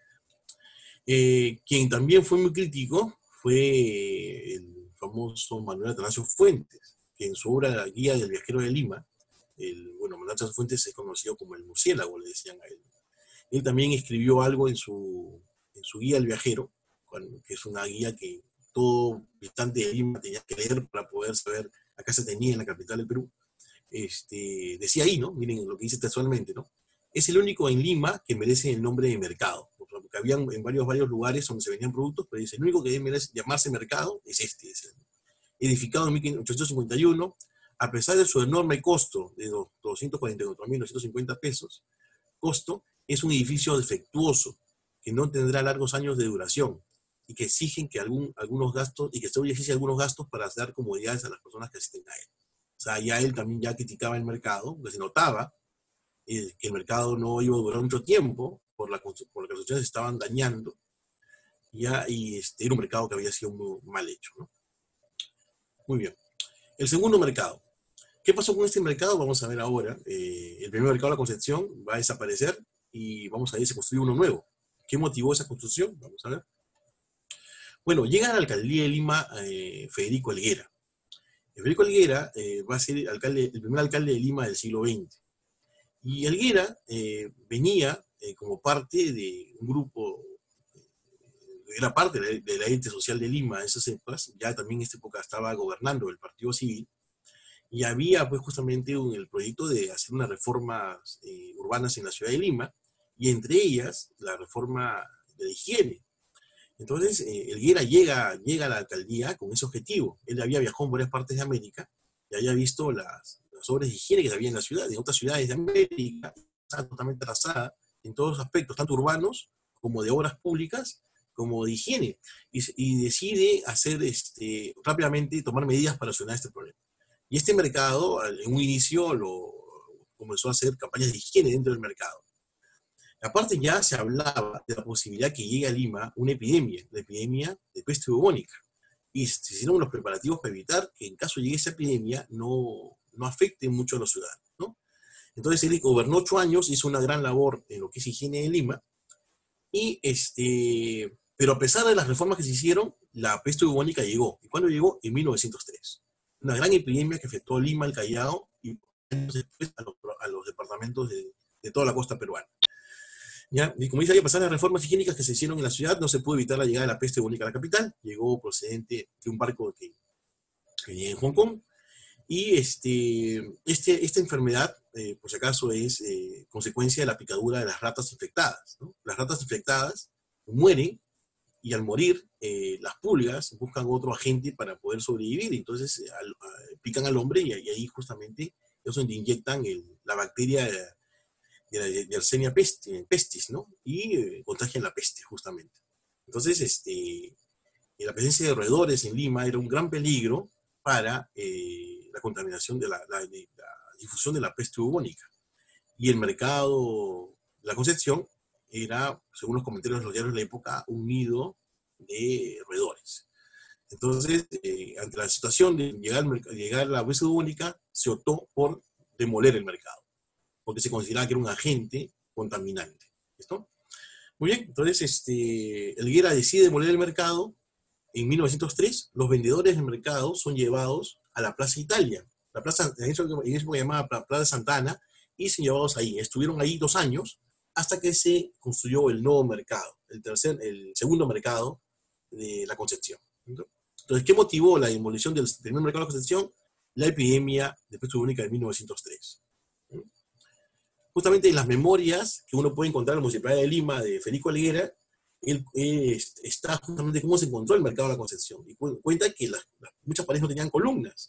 Speaker 2: Eh, quien también fue muy crítico fue el famoso Manuel Atanasio Fuentes, que en su obra La Guía del Viajero de Lima, el, bueno, Manuel Atanasio Fuentes es conocido como el murciélago, le decían a él. Él también escribió algo en su, en su Guía del Viajero, que es una guía que todo visitante de Lima tenía que leer para poder saber a qué se tenía en la capital del Perú. Este, decía ahí, ¿no? Miren lo que dice textualmente, ¿no? Es el único en Lima que merece el nombre de mercado, porque habían en varios, varios lugares donde se vendían productos, pero dice, el único que debe llamarse mercado es este, es el, edificado en mil ochocientos cincuenta y uno, a pesar de su enorme costo de doscientos cuarenta y cuatro mil novecientos cincuenta pesos, costo, es un edificio defectuoso, que no tendrá largos años de duración, y que exigen que algún, algunos gastos, y que se exige algunos gastos para dar comodidades a las personas que asisten a él. O sea, ya él también ya criticaba el mercado, porque se notaba eh, que el mercado no iba a durar mucho tiempo, por la, por la construcción se estaban dañando, ya, y este, era un mercado que había sido muy mal hecho, ¿no? Muy bien. El segundo mercado. ¿Qué pasó con este mercado? Vamos a ver ahora. Eh, el primer mercado de la Concepción va a desaparecer y vamos a ver si se construye uno nuevo. ¿Qué motivó esa construcción? Vamos a ver. Bueno, llega a la alcaldía de Lima eh, Federico Helguera. Federico Helguera eh, va a ser el, alcalde, el primer alcalde de Lima del siglo veinte. Y Helguera eh, venía eh, como parte de un grupo, era parte de la, de la élite social de Lima en esas épocas, ya también en esta época estaba gobernando el Partido Civil, y había pues justamente un, el proyecto de hacer unas reformas eh, urbanas en la ciudad de Lima, y entre ellas la reforma de la higiene. Entonces, eh, Helguera llega, llega a la alcaldía con ese objetivo. Él había viajado en varias partes de América y había visto las, las obras de higiene que había en la ciudad, en otras ciudades de América, estaba totalmente atrasada en todos los aspectos, tanto urbanos como de obras públicas, como de higiene, y, y decide hacer este, rápidamente tomar medidas para solucionar este problema. Y este mercado, en un inicio, lo, comenzó a hacer campañas de higiene dentro del mercado. Aparte ya se hablaba de la posibilidad que llegue a Lima una epidemia, la epidemia de peste bubónica. Y se hicieron los preparativos para evitar que en caso llegue esa epidemia no, no afecte mucho a los ciudadanos, ¿no? Entonces él gobernó ocho años, hizo una gran labor en lo que es higiene de Lima, y este, pero a pesar de las reformas que se hicieron, la peste bubónica llegó. ¿Y cuándo llegó? En mil novecientos tres. Una gran epidemia que afectó a Lima, el Callao, y años después a los, a los departamentos de, de toda la costa peruana. ¿Ya? Y como dice, a pesar de las reformas higiénicas que se hicieron en la ciudad, no se pudo evitar la llegada de la peste bubónica a la capital. Llegó procedente de un barco que, que llega en Hong Kong. Y este, este, esta enfermedad, eh, por si acaso, es eh, consecuencia de la picadura de las ratas infectadas, ¿no? Las ratas infectadas mueren y al morir, eh, las pulgas buscan otro agente para poder sobrevivir. Entonces eh, al, a, pican al hombre y, y ahí justamente es donde inyectan el, la bacteria de, de la de Yersinia pestis, ¿no? Y eh, contagian la peste, justamente. Entonces, este, la presencia de roedores en Lima era un gran peligro para eh, la contaminación de la, la, de la difusión de la peste bubónica. Y el mercado de la Concepción era, según los comentarios de los diarios de la época, un nido de roedores. Entonces, eh, ante la situación de llegar, llegar la peste bubónica, se optó por demoler el mercado, porque se consideraba que era un agente contaminante. ¿Listo? Muy bien, entonces este, Helguera decide demoler el mercado. En mil novecientos tres, los vendedores del mercado son llevados a la Plaza Italia, la plaza, en eso se llamaba Plaza Santa Ana, y son llevados ahí. Estuvieron ahí dos años hasta que se construyó el nuevo mercado, el, tercer, el segundo mercado de la Concepción. Entonces, ¿qué motivó la demolición del primer mercado de la Concepción? La epidemia de peste bubónica de mil novecientos tres. Justamente en las memorias que uno puede encontrar en la Municipalidad de Lima de Federico Helguera, él eh, está justamente cómo se encontró el mercado de la Concepción. Y cu cuenta que las, las, muchas paredes no tenían columnas,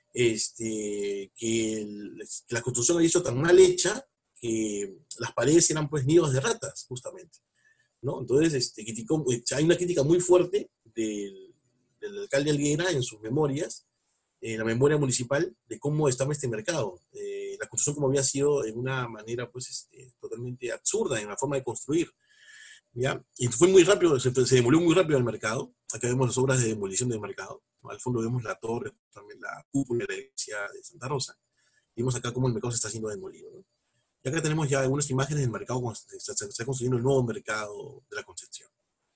Speaker 2: este, que, el, que la construcción había hecho tan mal hecha que las paredes eran pues nidos de ratas, justamente, ¿no? Entonces, este, criticó, hay una crítica muy fuerte del, del alcalde Helguera en sus memorias, en la memoria municipal, de cómo estaba este mercado. Eh, la construcción como había sido de una manera pues este, totalmente absurda en la forma de construir. ¿Ya? Y fue muy rápido, se, se demolió muy rápido el mercado. Acá vemos las obras de demolición del mercado, ¿no? Al fondo vemos la torre, también la cúpula de la iglesia de Santa Rosa. Y vemos acá cómo el mercado se está haciendo demolido, ¿no? Y acá tenemos ya algunas imágenes del mercado, se está, se está construyendo el nuevo mercado de la Concepción.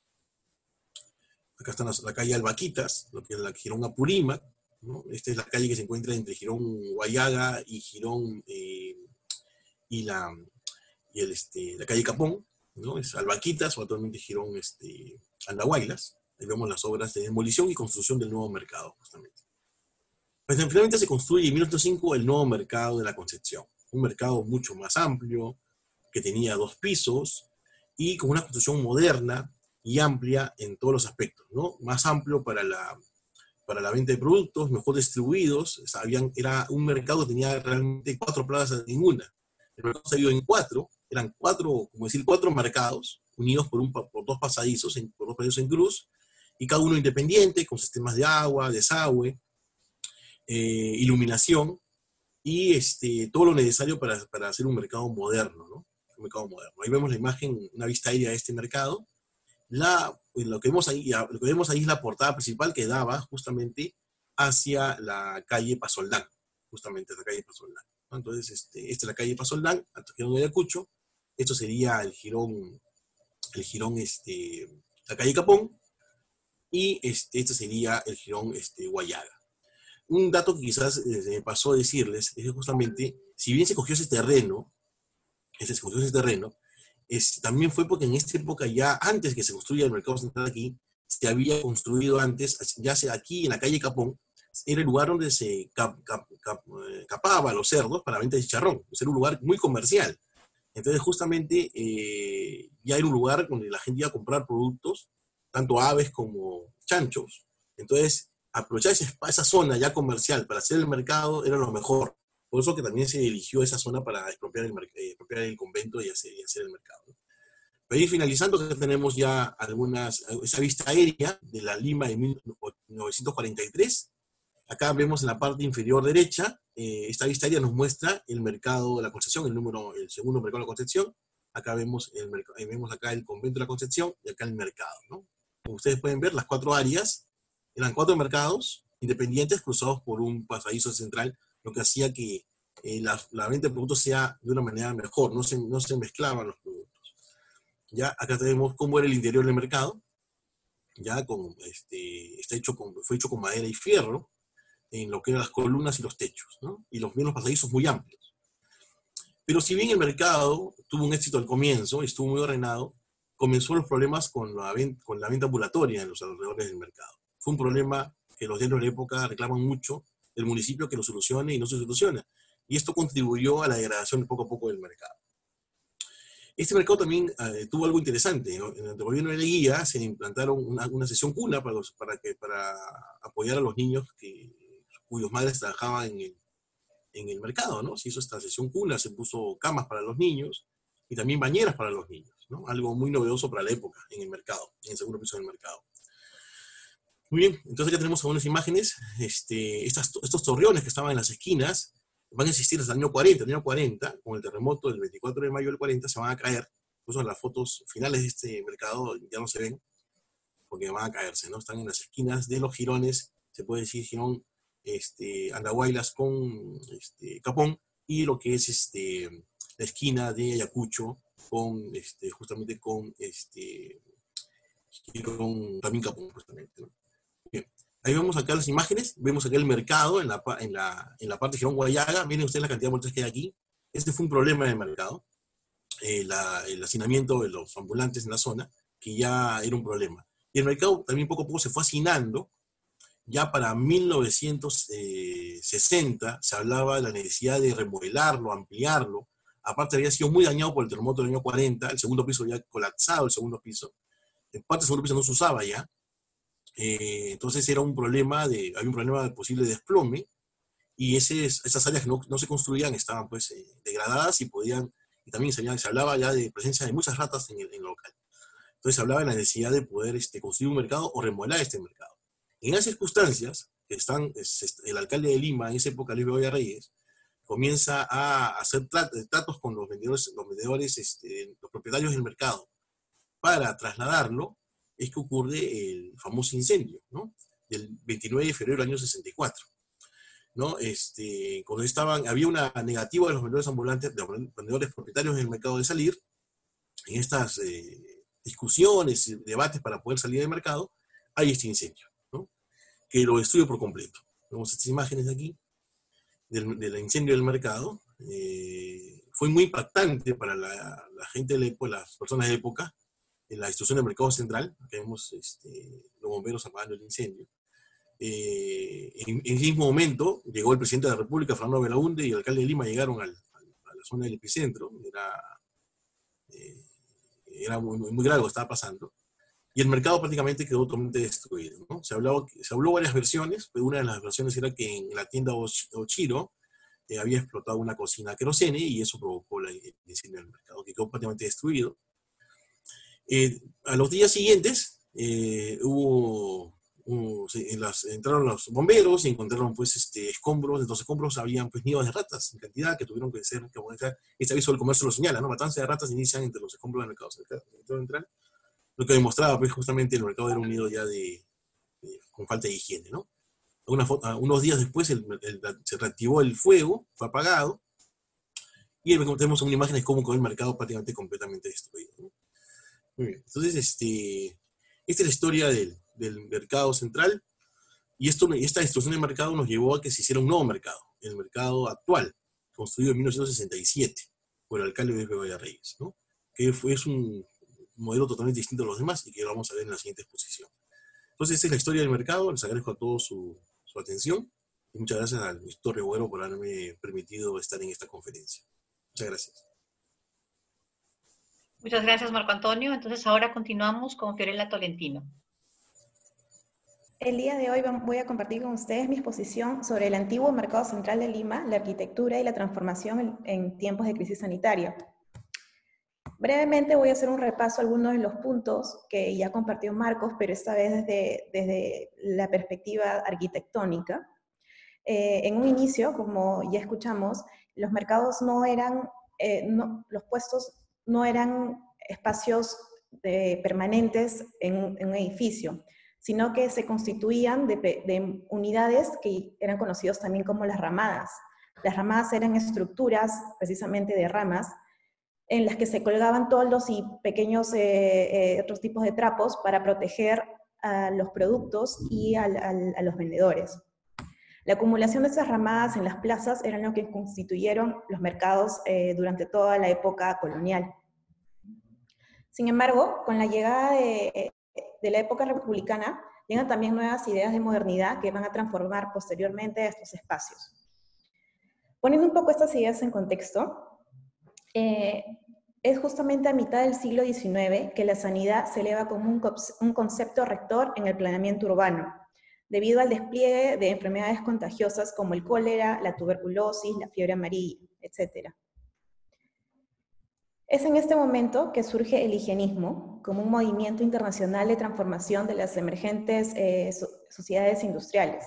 Speaker 2: Acá está la, la calle Albaquitas, lo que es la Girón Apurímac, ¿no? Esta es la calle que se encuentra entre Girón Guayaga y Girón eh, y, la, y el, este, la calle Capón, ¿no? Es Albaquitas o actualmente Girón este, Andahuaylas. Ahí vemos las obras de demolición y construcción del nuevo mercado, justamente. Pues finalmente se construye en mil novecientos cinco el nuevo mercado de la Concepción. Un mercado mucho más amplio, que tenía dos pisos y con una construcción moderna y amplia en todos los aspectos, ¿no? Más amplio para la, para la venta de productos, mejor distribuidos. Habían, era un mercado que tenía realmente cuatro plazas ninguna. El mercado se dio en cuatro, eran cuatro, como decir, cuatro mercados, unidos por, un, por dos pasadizos, en, por dos pasadizos en cruz, y cada uno independiente, con sistemas de agua, desagüe, eh, iluminación, y este, todo lo necesario para, para hacer un mercado moderno, ¿no? Un mercado moderno. Ahí vemos la imagen, una vista aérea de este mercado. La, lo, que vemos ahí, lo que vemos ahí es la portada principal que daba justamente hacia la calle Pasoldán, justamente la calle Pasoldán, ¿no? Entonces, este, esta es la calle Pasoldán, hasta Girón de Ayacucho. Esto sería el Girón, el Girón, este, la calle Capón, y este, este sería el Girón este, Guayaga. Un dato que quizás eh, se me pasó a decirles es que justamente, si bien se cogió ese terreno, ese, se cogió ese terreno, es, también fue porque en esta época, ya antes que se construya el mercado central aquí, se había construido antes, ya sea aquí en la calle Capón, era el lugar donde se cap, cap, cap, eh, capaba los cerdos para venta de chicharrón. Era un lugar muy comercial. Entonces, justamente, eh, ya era un lugar donde la gente iba a comprar productos, tanto aves como chanchos. Entonces, aprovechar esa, esa zona ya comercial para hacer el mercado era lo mejor. Por eso que también se eligió esa zona para expropiar el, eh, expropiar el convento y hacer, y hacer el mercado. Para ir finalizando, que tenemos ya algunas, esa vista aérea de la Lima de mil novecientos cuarenta y tres. Acá vemos en la parte inferior derecha, eh, esta vista aérea nos muestra el mercado de la Concepción, el número, el segundo mercado de la Concepción. Acá vemos, el, vemos acá el convento de la Concepción y acá el mercado, ¿no? Como ustedes pueden ver, las cuatro áreas eran cuatro mercados independientes cruzados por un pasadizo central, lo que hacía que eh, la, la venta de productos sea de una manera mejor, no se, no se mezclaban los productos. Ya acá tenemos cómo era el interior del mercado, ya con, este, está hecho con, fue hecho con madera y fierro, en lo que eran las columnas y los techos, ¿no? Y los mismos pasadizos muy amplios. Pero si bien el mercado tuvo un éxito al comienzo, estuvo muy ordenado, comenzó los problemas con la, venta, con la venta ambulatoria en los alrededores del mercado. Fue un problema que los diarios de la época reclaman mucho del municipio que lo solucione y no se soluciona. Y esto contribuyó a la degradación poco a poco del mercado. Este mercado también eh, tuvo algo interesante, ¿no? En el gobierno de Leguía se implantaron una, una sesión cuna para, los, para, que, para apoyar a los niños que, cuyos madres trabajaban en el, en el mercado, ¿no? Se hizo esta sesión cuna, se puso camas para los niños y también bañeras para los niños, ¿no? Algo muy novedoso para la época en el mercado, en el segundo piso del mercado. Muy bien, entonces ya tenemos algunas imágenes. Este, estas, estos torreones que estaban en las esquinas van a existir hasta el año cuarenta. En el año cuarenta, con el terremoto del veinticuatro de mayo del cuarenta, se van a caer. Incluso en las fotos finales de este mercado ya no se ven, porque van a caerse, ¿no? Están en las esquinas de los jirones, se puede decir jirón este, Andahuaylas con este, Capón, y lo que es este, la esquina de Ayacucho, con, este, justamente con este, jirón también Capón, justamente, ¿no? Bien. Ahí vemos acá las imágenes, vemos acá el mercado en la, en la, en la parte de Girón Guayaga. Miren ustedes la cantidad de vueltas que hay aquí. Este fue un problema en el mercado, eh, la, el hacinamiento de los ambulantes en la zona, que ya era un problema. Y el mercado también poco a poco se fue hacinando. Ya para mil novecientos sesenta se hablaba de la necesidad de remodelarlo, ampliarlo. Aparte había sido muy dañado por el terremoto del año cuarenta, el segundo piso había colapsado, el segundo piso. En parte el segundo piso no se usaba ya. Eh, entonces era un problema de, había un problema de posible desplome, y ese, esas áreas que no, no se construían estaban pues eh, degradadas y podían, y también se, se hablaba ya de presencia de muchas ratas en el, en el local. Entonces se hablaba de la necesidad de poder este, construir un mercado o remodelar este mercado. En esas circunstancias, que están, es, el alcalde de Lima, en esa época, Luis Bedoya Reyes, comienza a hacer tratos con los vendedores, los, vendedores este, los propietarios del mercado para trasladarlo. Es que ocurre el famoso incendio, ¿no? Del veintinueve de febrero del año sesenta y cuatro, ¿no? Este, cuando estaban, había una negativa de los vendedores ambulantes, de los vendedores propietarios del mercado de salir, en estas eh, discusiones y debates para poder salir del mercado, hay este incendio, ¿no? Que lo destruye por completo. Vemos estas imágenes de aquí, del, del incendio del mercado. Eh, fue muy impactante para la, la gente de la época, las personas de época, en la institución del mercado central. Aquí vemos este, los bomberos apagando el incendio. Eh, en, en ese mismo momento llegó el presidente de la República, Fernando Belaúnde, y el alcalde de Lima llegaron al, al, a la zona del epicentro. Era, eh, era muy, muy grave lo que estaba pasando. Y el mercado prácticamente quedó totalmente destruido, ¿no? Se habló, se habló varias versiones, pero una de las versiones era que en la tienda Ochiro eh, había explotado una cocina querosene y eso provocó la, el incendio del mercado, que quedó prácticamente destruido. Eh, a los días siguientes eh, hubo, hubo en las, entraron los bomberos y encontraron pues este, escombros. De los escombros habían pues nidos de ratas en cantidad que tuvieron que ser, como esta, este aviso del comercio lo señala, ¿no? Matanza de ratas inician entre los escombros del mercado central, lo que demostraba pues justamente el mercado era un nido ya de, de con falta de higiene, ¿no? Una foto, unos días después el, el, se reactivó el fuego, fue apagado, y tenemos una imagen de cómo quedó el mercado prácticamente completamente destruido, ¿no? Muy bien. Entonces, este, esta es la historia del, del mercado central, y esto, esta destrucción del mercado nos llevó a que se hiciera un nuevo mercado, el mercado actual, construido en mil novecientos sesenta y siete por el alcalde Luis Bedoya Reyes, ¿no? Que fue, es un modelo totalmente distinto a los demás y que lo vamos a ver en la siguiente exposición. Entonces, esta es la historia del mercado. Les agradezco a todos su, su atención y muchas gracias al Instituto Ribagüero por haberme permitido estar en esta conferencia. Muchas gracias.
Speaker 1: Muchas gracias, Marco Antonio. Entonces, ahora continuamos con Fiorella Tolentino.
Speaker 3: El día de hoy voy a compartir con ustedes mi exposición sobre el antiguo Mercado Central de Lima, la arquitectura y la transformación en, en tiempos de crisis sanitaria. Brevemente voy a hacer un repaso a algunos de los puntos que ya compartió Marcos, pero esta vez desde, desde la perspectiva arquitectónica. Eh, en un inicio, como ya escuchamos, los mercados no eran, eh, no, los puestos no eran espacios de, permanentes en, en un edificio, sino que se constituían de, de unidades que eran conocidos también como las ramadas. Las ramadas eran estructuras, precisamente de ramas, en las que se colgaban toldos y pequeños eh, eh, otros tipos de trapos para proteger a los productos y al, al, a los vendedores. La acumulación de esas ramadas en las plazas eran lo que constituyeron los mercados eh, durante toda la época colonial. Sin embargo, con la llegada de, de la época republicana, llegan también nuevas ideas de modernidad que van a transformar posteriormente estos espacios. Poniendo un poco estas ideas en contexto, eh, es justamente a mitad del siglo diecinueve que la sanidad se eleva como un, un concepto rector en el planeamiento urbano, debido al despliegue de enfermedades contagiosas como el cólera, la tuberculosis, la fiebre amarilla, etcétera. Es en este momento que surge el higienismo como un movimiento internacional de transformación de las emergentes eh, so sociedades industriales.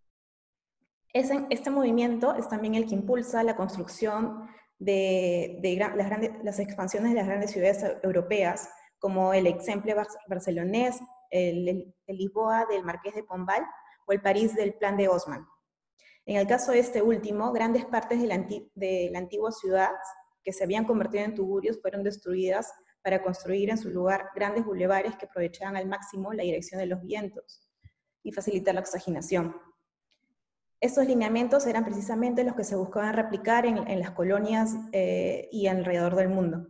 Speaker 3: Es en, este movimiento es también el que impulsa la construcción de, de gran, las, grandes, las expansiones de las grandes ciudades europeas, como el Exemple bar barcelonés, el, el, el Lisboa del Marqués de Pombal o el París del Plan de Haussmann. En el caso de este último, grandes partes de la, anti, de la antigua ciudad que se habían convertido en tugurios fueron destruidas para construir en su lugar grandes bulevares que aprovechaban al máximo la dirección de los vientos y facilitar la oxigenación. Estos lineamientos eran precisamente los que se buscaban replicar en, en las colonias eh, y alrededor del mundo.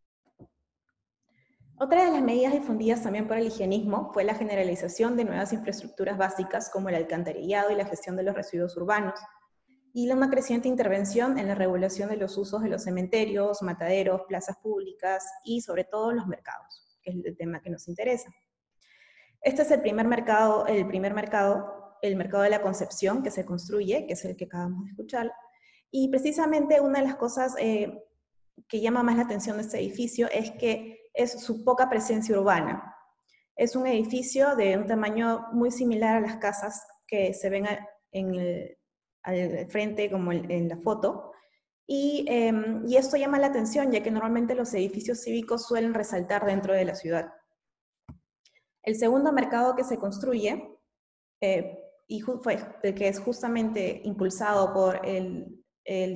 Speaker 3: Otra de las medidas difundidas también por el higienismo fue la generalización de nuevas infraestructuras básicas como el alcantarillado y la gestión de los residuos urbanos, y una creciente intervención en la regulación de los usos de los cementerios, mataderos, plazas públicas y sobre todo los mercados, que es el tema que nos interesa. Este es el primer mercado, el primer mercado, el mercado de la Concepción que se construye, que es el que acabamos de escuchar, y precisamente una de las cosas eh, que llama más la atención de este edificio es que es su poca presencia urbana. Es un edificio de un tamaño muy similar a las casas que se ven en el al frente como en la foto, y, eh, y esto llama la atención ya que normalmente los edificios cívicos suelen resaltar dentro de la ciudad. El segundo mercado que se construye, eh, y fue, que es justamente impulsado por el, el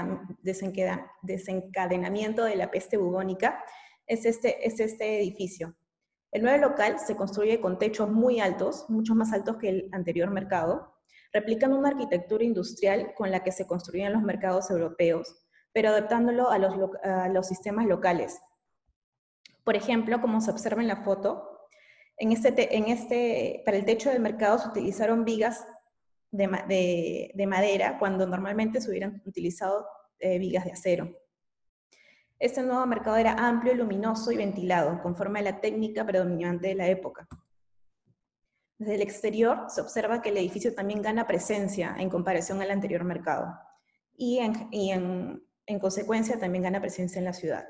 Speaker 3: desencadenamiento de la peste bubónica, es este, es este edificio. El nuevo local se construye con techos muy altos, mucho más altos que el anterior mercado, replican una arquitectura industrial con la que se construían los mercados europeos, pero adaptándolo a los, a los sistemas locales. Por ejemplo, como se observa en la foto, en este, en este, para el techo del mercado se utilizaron vigas de, de, de madera, cuando normalmente se hubieran utilizado eh, vigas de acero. Este nuevo mercado era amplio, luminoso y ventilado, conforme a la técnica predominante de la época. Desde el exterior se observa que el edificio también gana presencia en comparación al anterior mercado, y en, y en, en consecuencia también gana presencia en la ciudad.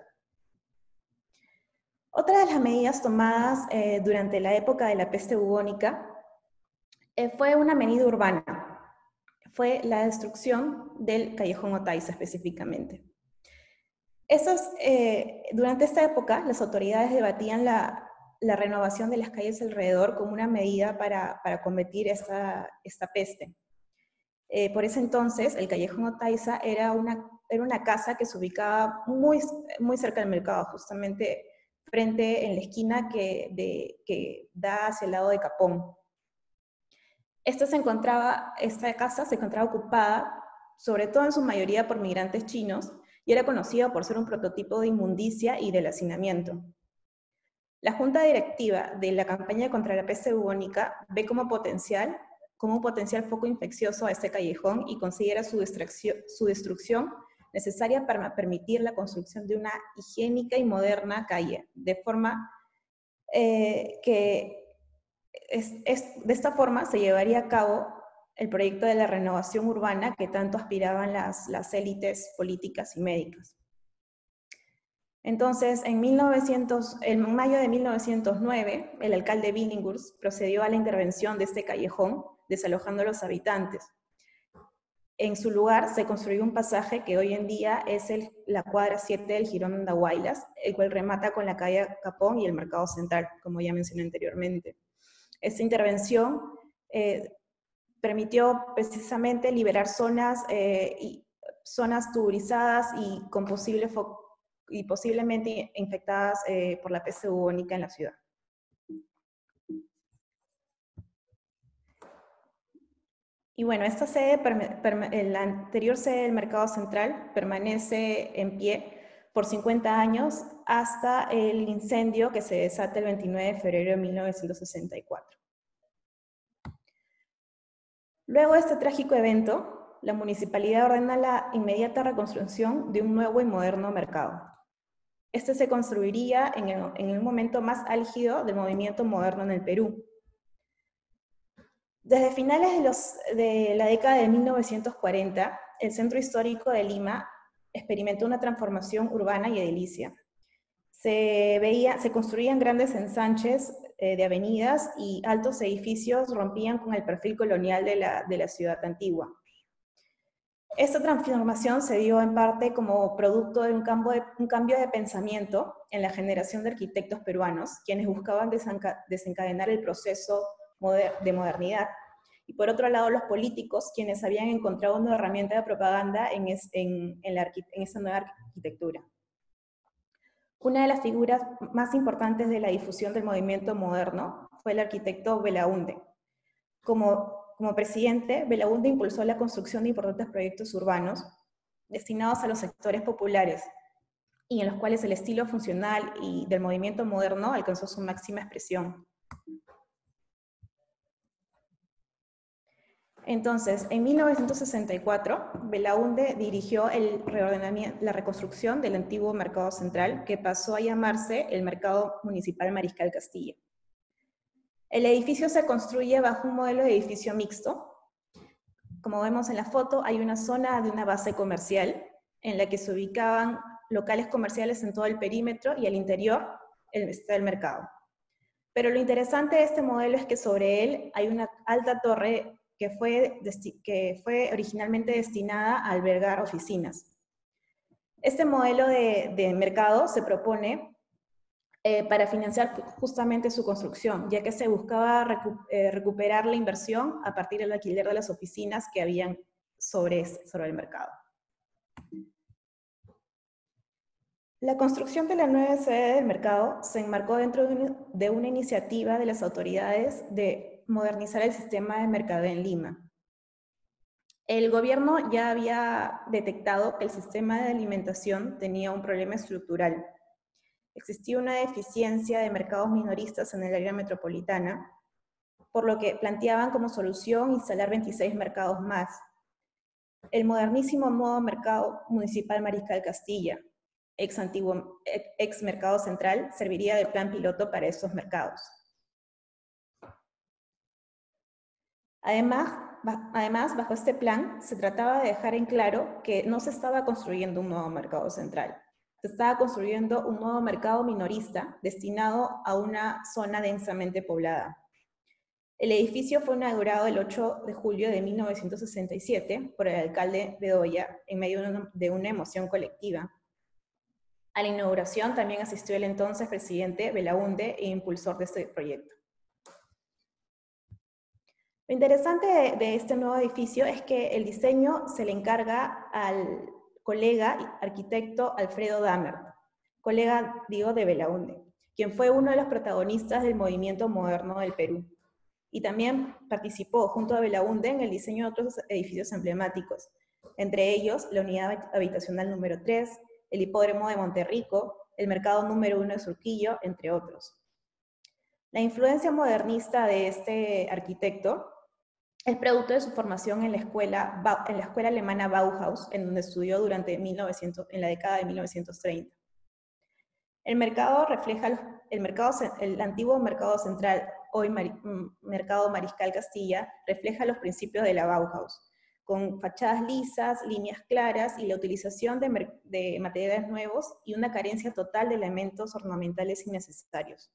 Speaker 3: Otra de las medidas tomadas eh, durante la época de la peste bubónica eh, fue una medida urbana, fue la destrucción del Callejón Otaiza específicamente. Estos, eh, durante esta época las autoridades debatían la, la renovación de las calles alrededor como una medida para, para combatir esta, esta peste. Eh, por ese entonces, el Callejón Otaiza era una, era una casa que se ubicaba muy, muy cerca del mercado, justamente frente en la esquina que, de, que da hacia el lado de Capón. Esta, se encontraba, esta casa se encontraba ocupada, sobre todo en su mayoría por migrantes chinos, y era conocida por ser un prototipo de inmundicia y del hacinamiento. La Junta Directiva de la campaña contra la peste bubónica ve como potencial, como un potencial foco infeccioso a este callejón y considera su destrucción, su destrucción necesaria para permitir la construcción de una higiénica y moderna calle, de forma eh, que es, es, de esta forma se llevaría a cabo el proyecto de la renovación urbana que tanto aspiraban las, las élites políticas y médicas. Entonces, en, mil novecientos, en mayo de mil novecientos nueve, el alcalde Billinghurst procedió a la intervención de este callejón, desalojando a los habitantes. En su lugar se construyó un pasaje que hoy en día es el, la cuadra siete del Jirón Andahuaylas, el cual remata con la calle Capón y el Mercado Central, como ya mencioné anteriormente. Esta intervención eh, permitió precisamente liberar zonas eh, y zonas tuburizadas y, con posible y posiblemente infectadas eh, por la peste bubónica en la ciudad. Y bueno, esta sede, la anterior sede del Mercado Central permanece en pie por cincuenta años hasta el incendio que se desata el veintinueve de febrero de mil novecientos sesenta y cuatro. Luego de este trágico evento, la municipalidad ordena la inmediata reconstrucción de un nuevo y moderno mercado. Este se construiría en el, en el momento más álgido del movimiento moderno en el Perú. Desde finales de, los, de la década de mil novecientos cuarenta, el centro histórico de Lima experimentó una transformación urbana y edilicia. Se, veía, se construían grandes ensanches eh, de avenidas y altos edificios rompían con el perfil colonial de la, de la ciudad antigua. Esta transformación se dio en parte como producto de un, cambio de un cambio de pensamiento en la generación de arquitectos peruanos, quienes buscaban desencadenar el proceso de modernidad, y por otro lado los políticos, quienes habían encontrado una herramienta de propaganda en, es, en, en, la, en esa nueva arquitectura. Una de las figuras más importantes de la difusión del movimiento moderno fue el arquitecto Belaúnde. Como, como presidente, Belaúnde impulsó la construcción de importantes proyectos urbanos destinados a los sectores populares, y en los cuales el estilo funcional y del movimiento moderno alcanzó su máxima expresión. Entonces, en mil novecientos sesenta y cuatro, Belaúnde dirigió el reordenamiento, la reconstrucción del antiguo Mercado Central, que pasó a llamarse el Mercado Municipal Mariscal Castilla. El edificio se construye bajo un modelo de edificio mixto. Como vemos en la foto, hay una zona de una base comercial, en la que se ubicaban locales comerciales en todo el perímetro, y al interior está el mercado. Pero lo interesante de este modelo es que sobre él hay una alta torre que fue, que fue originalmente destinada a albergar oficinas. Este modelo de, de mercado se propone eh, para financiar justamente su construcción, ya que se buscaba recu eh, recuperar la inversión a partir del alquiler de las oficinas que habían sobre, sobre el mercado. La construcción de la nueva sede del mercado se enmarcó dentro de una, de una iniciativa de las autoridades de modernizar el sistema de mercadeo en Lima. El gobierno ya había detectado que el sistema de alimentación tenía un problema estructural. Existía una deficiencia de mercados minoristas en el área metropolitana, por lo que planteaban como solución instalar veintiséis mercados más. El modernísimo nuevo Mercado Municipal Mariscal Castilla, ex, antiguo, ex Mercado Central, serviría de plan piloto para estos mercados. Además, además, bajo este plan, se trataba de dejar en claro que no se estaba construyendo un nuevo mercado central. Se estaba construyendo un nuevo mercado minorista destinado a una zona densamente poblada. El edificio fue inaugurado el ocho de julio de mil novecientos sesenta y siete por el alcalde Bedoya en medio de una emoción colectiva. A la inauguración también asistió el entonces presidente Belaúnde e impulsor de este proyecto. Lo interesante de, de este nuevo edificio es que el diseño se le encarga al colega arquitecto Alfredo Dammert, colega, digo, de Belaúnde, quien fue uno de los protagonistas del movimiento moderno del Perú. Y también participó junto a Belaúnde en el diseño de otros edificios emblemáticos, entre ellos la unidad habitacional número tres, el hipódromo de Monterrico, el mercado número uno de Surquillo, entre otros. La influencia modernista de este arquitecto es producto de su formación en la escuela, en la escuela alemana Bauhaus, en donde estudió durante mil novecientos, en la década de mil novecientos treinta. El mercado refleja el, mercado, el antiguo Mercado Central, hoy Mar, Mercado Mariscal Castilla, refleja los principios de la Bauhaus, con fachadas lisas, líneas claras y la utilización de, de materiales nuevos y una carencia total de elementos ornamentales innecesarios.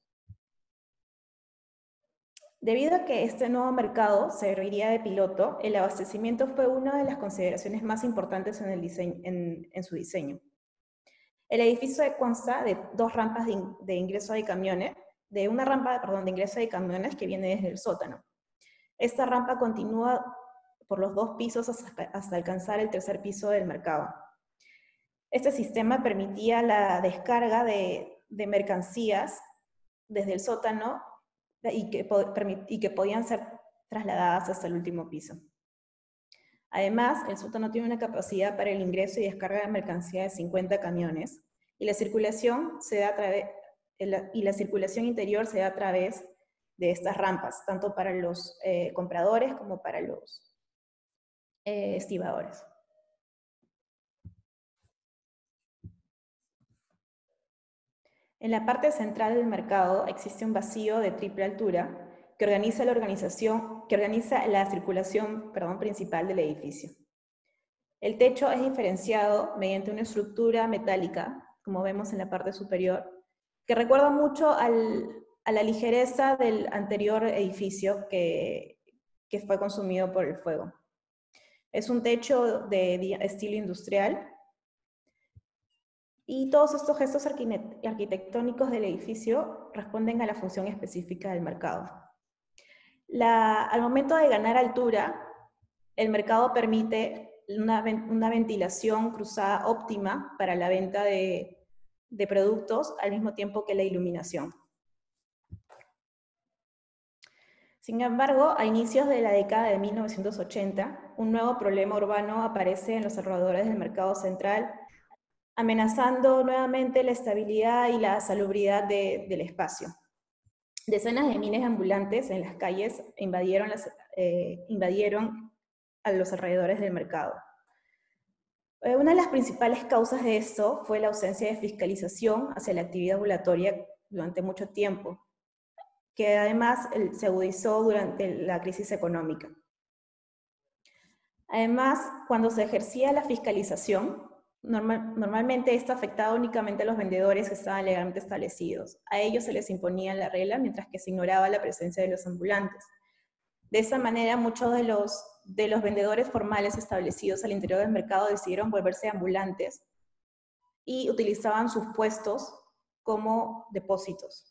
Speaker 3: Debido a que este nuevo mercado serviría de piloto, el abastecimiento fue una de las consideraciones más importantes en, el diseño, en, en su diseño. El edificio consta de dos rampas de, in, de ingreso de camiones, de una rampa perdón, de ingreso de camiones que viene desde el sótano. Esta rampa continúa por los dos pisos hasta, hasta alcanzar el tercer piso del mercado. Este sistema permitía la descarga de, de mercancías desde el sótano y que, y que podían ser trasladadas hasta el último piso. Además, el sótano tiene una capacidad para el ingreso y descarga de mercancía de cincuenta camiones, y la circulación, se da a través, y la circulación interior se da a través de estas rampas, tanto para los eh, compradores como para los eh, estibadores. En la parte central del mercado existe un vacío de triple altura que organiza la, organización, que organiza la circulación perdón, principal del edificio. El techo es diferenciado mediante una estructura metálica, como vemos en la parte superior, que recuerda mucho al, a la ligereza del anterior edificio que, que fue consumido por el fuego. Es un techo de estilo industrial, y todos estos gestos arquitectónicos del edificio responden a la función específica del mercado. La, al momento de ganar altura, el mercado permite una, una ventilación cruzada óptima para la venta de, de productos, al mismo tiempo que la iluminación. Sin embargo, a inicios de la década de mil novecientos ochenta, un nuevo problema urbano aparece en los alrededores del mercado central, amenazando nuevamente la estabilidad y la salubridad de, del espacio. Decenas de miles de ambulantes en las calles invadieron, las, eh, invadieron a los alrededores del mercado. Eh, una de las principales causas de esto fue la ausencia de fiscalización hacia la actividad ambulatoria durante mucho tiempo, que además se agudizó durante la crisis económica. Además, cuando se ejercía la fiscalización, Normal, normalmente esto afectaba únicamente a los vendedores que estaban legalmente establecidos. A ellos se les imponía la regla, mientras que se ignoraba la presencia de los ambulantes. De esa manera, muchos de los, de los vendedores formales establecidos al interior del mercado decidieron volverse ambulantes y utilizaban sus puestos como depósitos.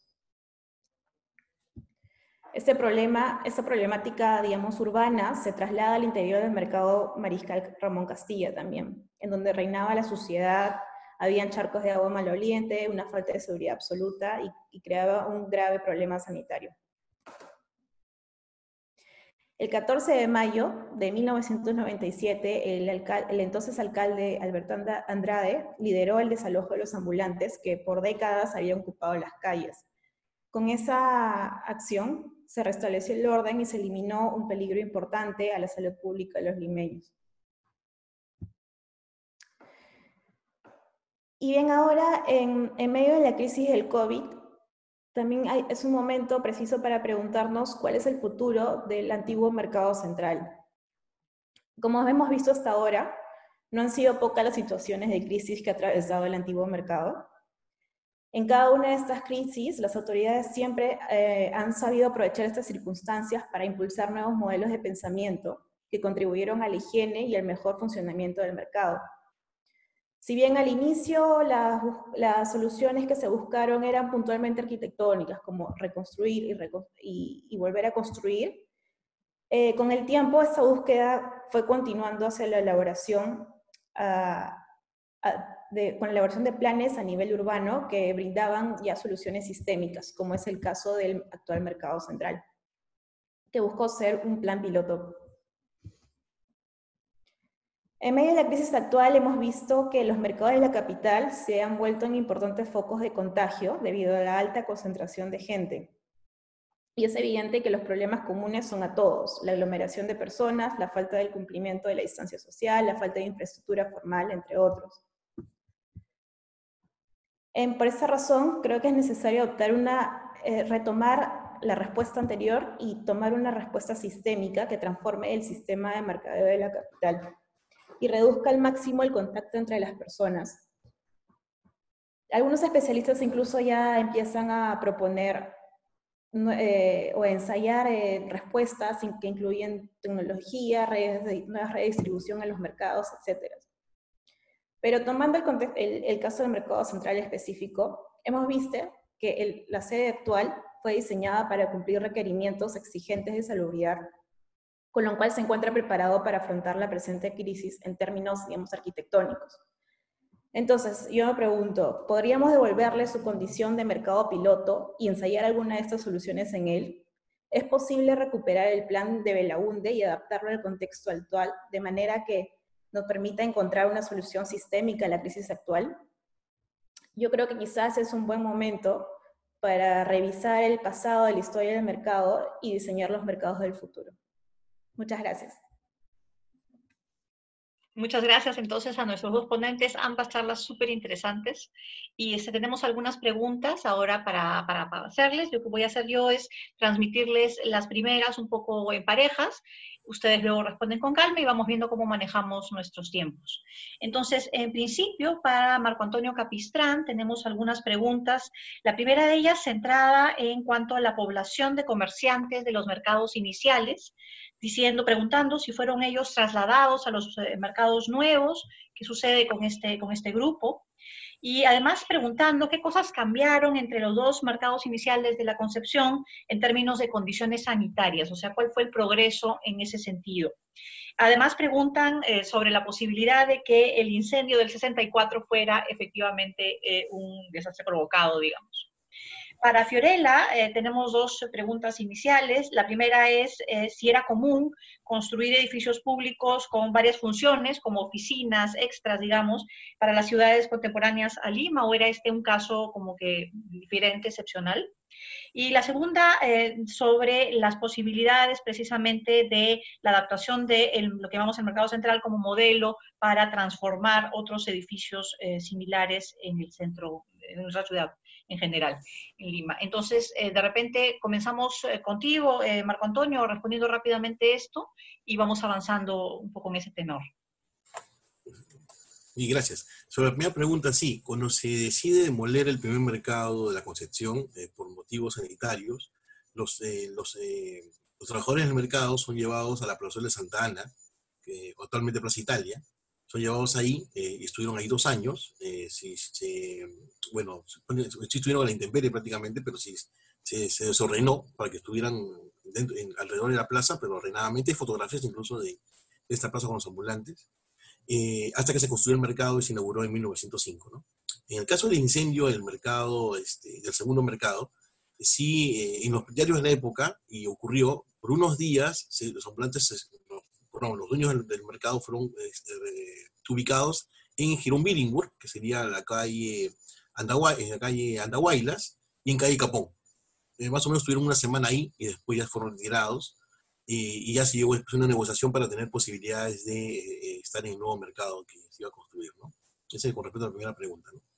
Speaker 3: Este problema, esta problemática, digamos, urbana se traslada al interior del mercado Mariscal Ramón Castilla también, en donde reinaba la suciedad, habían charcos de agua maloliente, una falta de seguridad absoluta y, y creaba un grave problema sanitario. El catorce de mayo de mil novecientos noventa y siete, el, el entonces alcalde Alberto Andrade lideró el desalojo de los ambulantes que por décadas habían ocupado las calles. Con esa acción se restableció el orden y se eliminó un peligro importante a la salud pública de los limeños. Y bien, ahora, en, en medio de la crisis del COVID, también hay, es un momento preciso para preguntarnos cuál es el futuro del antiguo mercado central. Como hemos visto hasta ahora, no han sido pocas las situaciones de crisis que ha atravesado el antiguo mercado. En cada una de estas crisis, las autoridades siempre eh, han sabido aprovechar estas circunstancias para impulsar nuevos modelos de pensamiento que contribuyeron a la higiene y al mejor funcionamiento del mercado. Si bien al inicio las, las soluciones que se buscaron eran puntualmente arquitectónicas, como reconstruir y, recon y, y volver a construir, eh, con el tiempo esta búsqueda fue continuando hacia la elaboración uh, uh, De, con la elaboración de planes a nivel urbano que brindaban ya soluciones sistémicas, como es el caso del actual mercado central, que buscó ser un plan piloto. En medio de la crisis actual hemos visto que los mercados de la capital se han vuelto en importantes focos de contagio debido a la alta concentración de gente. Y es evidente que los problemas comunes son a todos: la aglomeración de personas, la falta del cumplimiento de la distancia social, la falta de infraestructura formal, entre otros. Por esa razón, creo que es necesario adoptar una, eh, retomar la respuesta anterior y tomar una respuesta sistémica que transforme el sistema de mercadeo de la capital y reduzca al máximo el contacto entre las personas. Algunos especialistas incluso ya empiezan a proponer eh, o a ensayar eh, respuestas que incluyen tecnología, redes de, nuevas redes de distribución en los mercados, etcétera. Pero tomando el, el, el caso del mercado central específico, hemos visto que el, la sede actual fue diseñada para cumplir requerimientos exigentes de salubridad con lo cual se encuentra preparado para afrontar la presente crisis en términos, digamos, arquitectónicos. Entonces, yo me pregunto, ¿podríamos devolverle su condición de mercado piloto y ensayar alguna de estas soluciones en él? ¿Es posible recuperar el plan de Belaunde y adaptarlo al contexto actual de manera que nos permita encontrar una solución sistémica a la crisis actual? Yo creo que quizás es un buen momento para revisar el pasado de la historia del mercado y diseñar los mercados del futuro. Muchas gracias.
Speaker 1: Muchas gracias entonces a nuestros dos ponentes, ambas charlas súper interesantes. Y este, tenemos algunas preguntas ahora para, para, para hacerles. Lo que voy a hacer yo es transmitirles las primeras un poco en parejas. Ustedes luego responden con calma y vamos viendo cómo manejamos nuestros tiempos. Entonces, en principio, para Marco Antonio Capistrán tenemos algunas preguntas. La primera de ellas centrada en cuanto a la población de comerciantes de los mercados iniciales, diciendo, preguntando si fueron ellos trasladados a los eh, mercados nuevos, qué sucede con este, con este grupo, y además preguntando qué cosas cambiaron entre los dos mercados iniciales de la Concepción en términos de condiciones sanitarias, o sea, cuál fue el progreso en ese sentido. Además preguntan eh, sobre la posibilidad de que el incendio del sesenta y cuatro fuera efectivamente eh, un desastre provocado, digamos. Para Fiorella eh, tenemos dos preguntas iniciales. La primera es eh, si era común construir edificios públicos con varias funciones, como oficinas, extras, digamos, para las ciudades contemporáneas a Lima, o era este un caso como que diferente, excepcional. Y la segunda, eh, sobre las posibilidades precisamente de la adaptación de el, lo que llamamos el mercado central como modelo para transformar otros edificios eh, similares en el centro, en nuestra ciudad en general, en Lima. Entonces, eh, de repente comenzamos eh, contigo, eh, Marco Antonio, respondiendo rápidamente esto y vamos avanzando un poco en ese tenor.
Speaker 2: Y gracias. Sobre la primera pregunta, sí, cuando se decide demoler el primer mercado de la Concepción eh, por motivos sanitarios, los, eh, los, eh, los trabajadores del mercado son llevados a la Plaza de Santa Ana, que actualmente Plaza Italia, son llevados ahí, eh, y estuvieron ahí dos años, eh, sí, sí, bueno, sí estuvieron a la intemperie prácticamente, pero sí se, se desordenó para que estuvieran dentro, en, alrededor de la plaza, pero ordenadamente. Hay fotografías incluso de, de esta plaza con los ambulantes, eh, hasta que se construyó el mercado y se inauguró en mil novecientos cinco, ¿no? En el caso del incendio del mercado, este, del segundo mercado, sí, eh, en los diarios de la época, y ocurrió, por unos días, se, los ambulantes se, no, los dueños del, del mercado fueron este, ubicados en Girón Billinburg, que sería la calle, Andahuay, en la calle Andahuaylas, y en calle Capón. Eh, más o menos estuvieron una semana ahí y después ya fueron retirados, y, y ya se llevó una negociación para tener posibilidades de eh, estar en el nuevo mercado que se iba a construir, ¿no? Ese es con respecto a la primera pregunta, ¿no?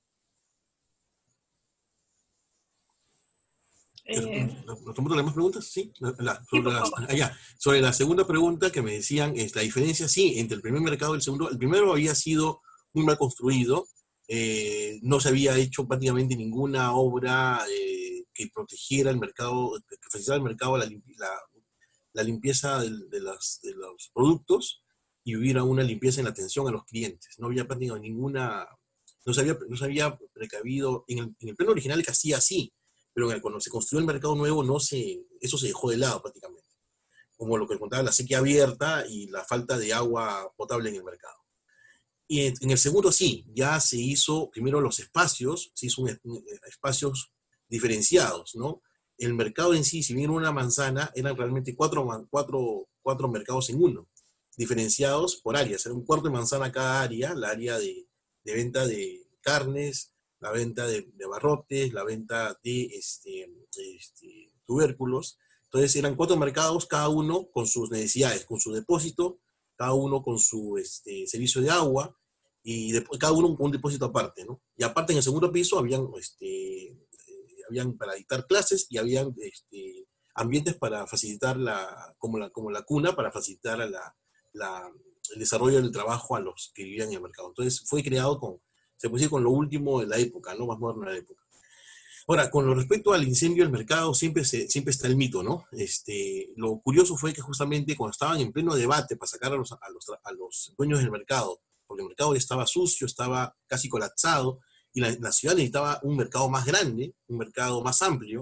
Speaker 2: Eh, ¿Nos tomamos las demás preguntas? Sí. La, sobre, sí, las, allá, sobre la segunda pregunta que me decían, es la diferencia, sí, entre el primer mercado y el segundo. El primero había sido muy mal construido, eh, no se había hecho prácticamente ninguna obra eh, que protegiera el mercado, que facilitara el mercado, la, la, la limpieza de, de, las, de los productos, y hubiera una limpieza en la atención a los clientes. No había prácticamente ninguna, no se había, no se había precavido, en el, en el plano original que hacía así, pero cuando se construyó el mercado nuevo, no se, eso se dejó de lado prácticamente. Como lo que contaba, la sequía abierta y la falta de agua potable en el mercado. Y en, en el segundo sí, ya se hizo primero los espacios, se hizo un, un, espacios diferenciados, ¿no? El mercado en sí, si bien era una manzana, eran realmente cuatro, cuatro, cuatro mercados en uno, diferenciados por áreas. Era un cuarto de manzana cada área, la área de, de venta de carnes, la venta de, de abarrotes, la venta de este, este, tubérculos. Entonces eran cuatro mercados, cada uno con sus necesidades, con su depósito, cada uno con su este, servicio de agua, y de, cada uno con un depósito aparte, ¿no? Y aparte en el segundo piso habían, este, eh, habían para dictar clases, y habían este, ambientes para facilitar, la, como, la, como la cuna, para facilitar la, la, el desarrollo del trabajo a los que vivían en el mercado. Entonces fue creado con, se puede decir, con lo último de la época, ¿no? Más moderno de la época. Ahora, con respecto al incendio del mercado, siempre, se, siempre está el mito, ¿no? Este, lo curioso fue que justamente cuando estaban en pleno debate para sacar a los, a los, a los dueños del mercado, porque el mercado ya estaba sucio, estaba casi colapsado, y la, la ciudad necesitaba un mercado más grande, un mercado más amplio,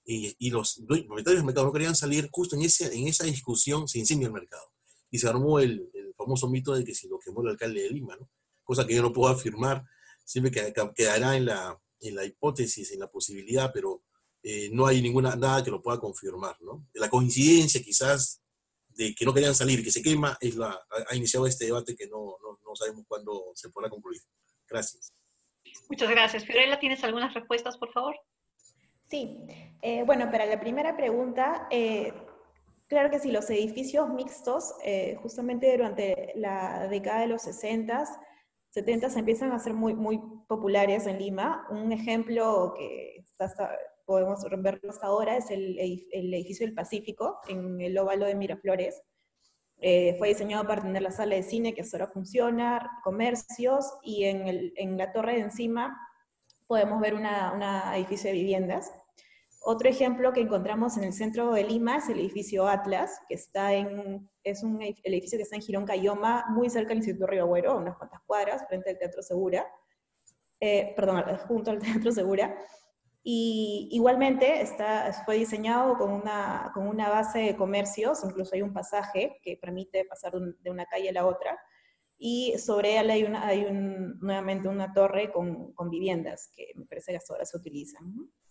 Speaker 2: y, y los propietarios del mercado no querían salir, justo en, ese, en esa discusión se incendia el mercado. Y se armó el, el famoso mito de que si lo quemó el alcalde de Lima, ¿no? Cosa que yo no puedo afirmar, siempre quedará en la, en la hipótesis, en la posibilidad, pero eh, no hay ninguna, nada que lo pueda confirmar, ¿no? La coincidencia quizás de que no querían salir, que se quema, es la, ha iniciado este debate que no, no, no sabemos cuándo se podrá concluir. Gracias.
Speaker 1: Muchas gracias. Fiorella, ¿tienes algunas respuestas, por favor?
Speaker 3: Sí. Eh, bueno, para la primera pregunta, eh, claro que sí, los edificios mixtos, eh, justamente durante la década de los sesenta, setenta empiezan a ser muy, muy populares en Lima. Un ejemplo que hasta, podemos verlo hasta ahora es el, el edificio del Pacífico, en el óvalo de Miraflores. Eh, fue diseñado para tener la sala de cine que ahora funciona, comercios, y en, el, en la torre de encima podemos ver un edificio de viviendas. Otro ejemplo que encontramos en el centro de Lima es el edificio Atlas, que está en, es un, el edificio que está en Girón Cayoma, muy cerca del Instituto Rivagüero, a unas cuantas cuadras, frente al Teatro Segura, eh, perdón, junto al Teatro Segura. Y igualmente está, fue diseñado con una, con una base de comercios, incluso hay un pasaje que permite pasar de una calle a la otra, y sobre él hay, una, hay un, nuevamente una torre con, con viviendas, que me parece que hasta ahora se utilizan.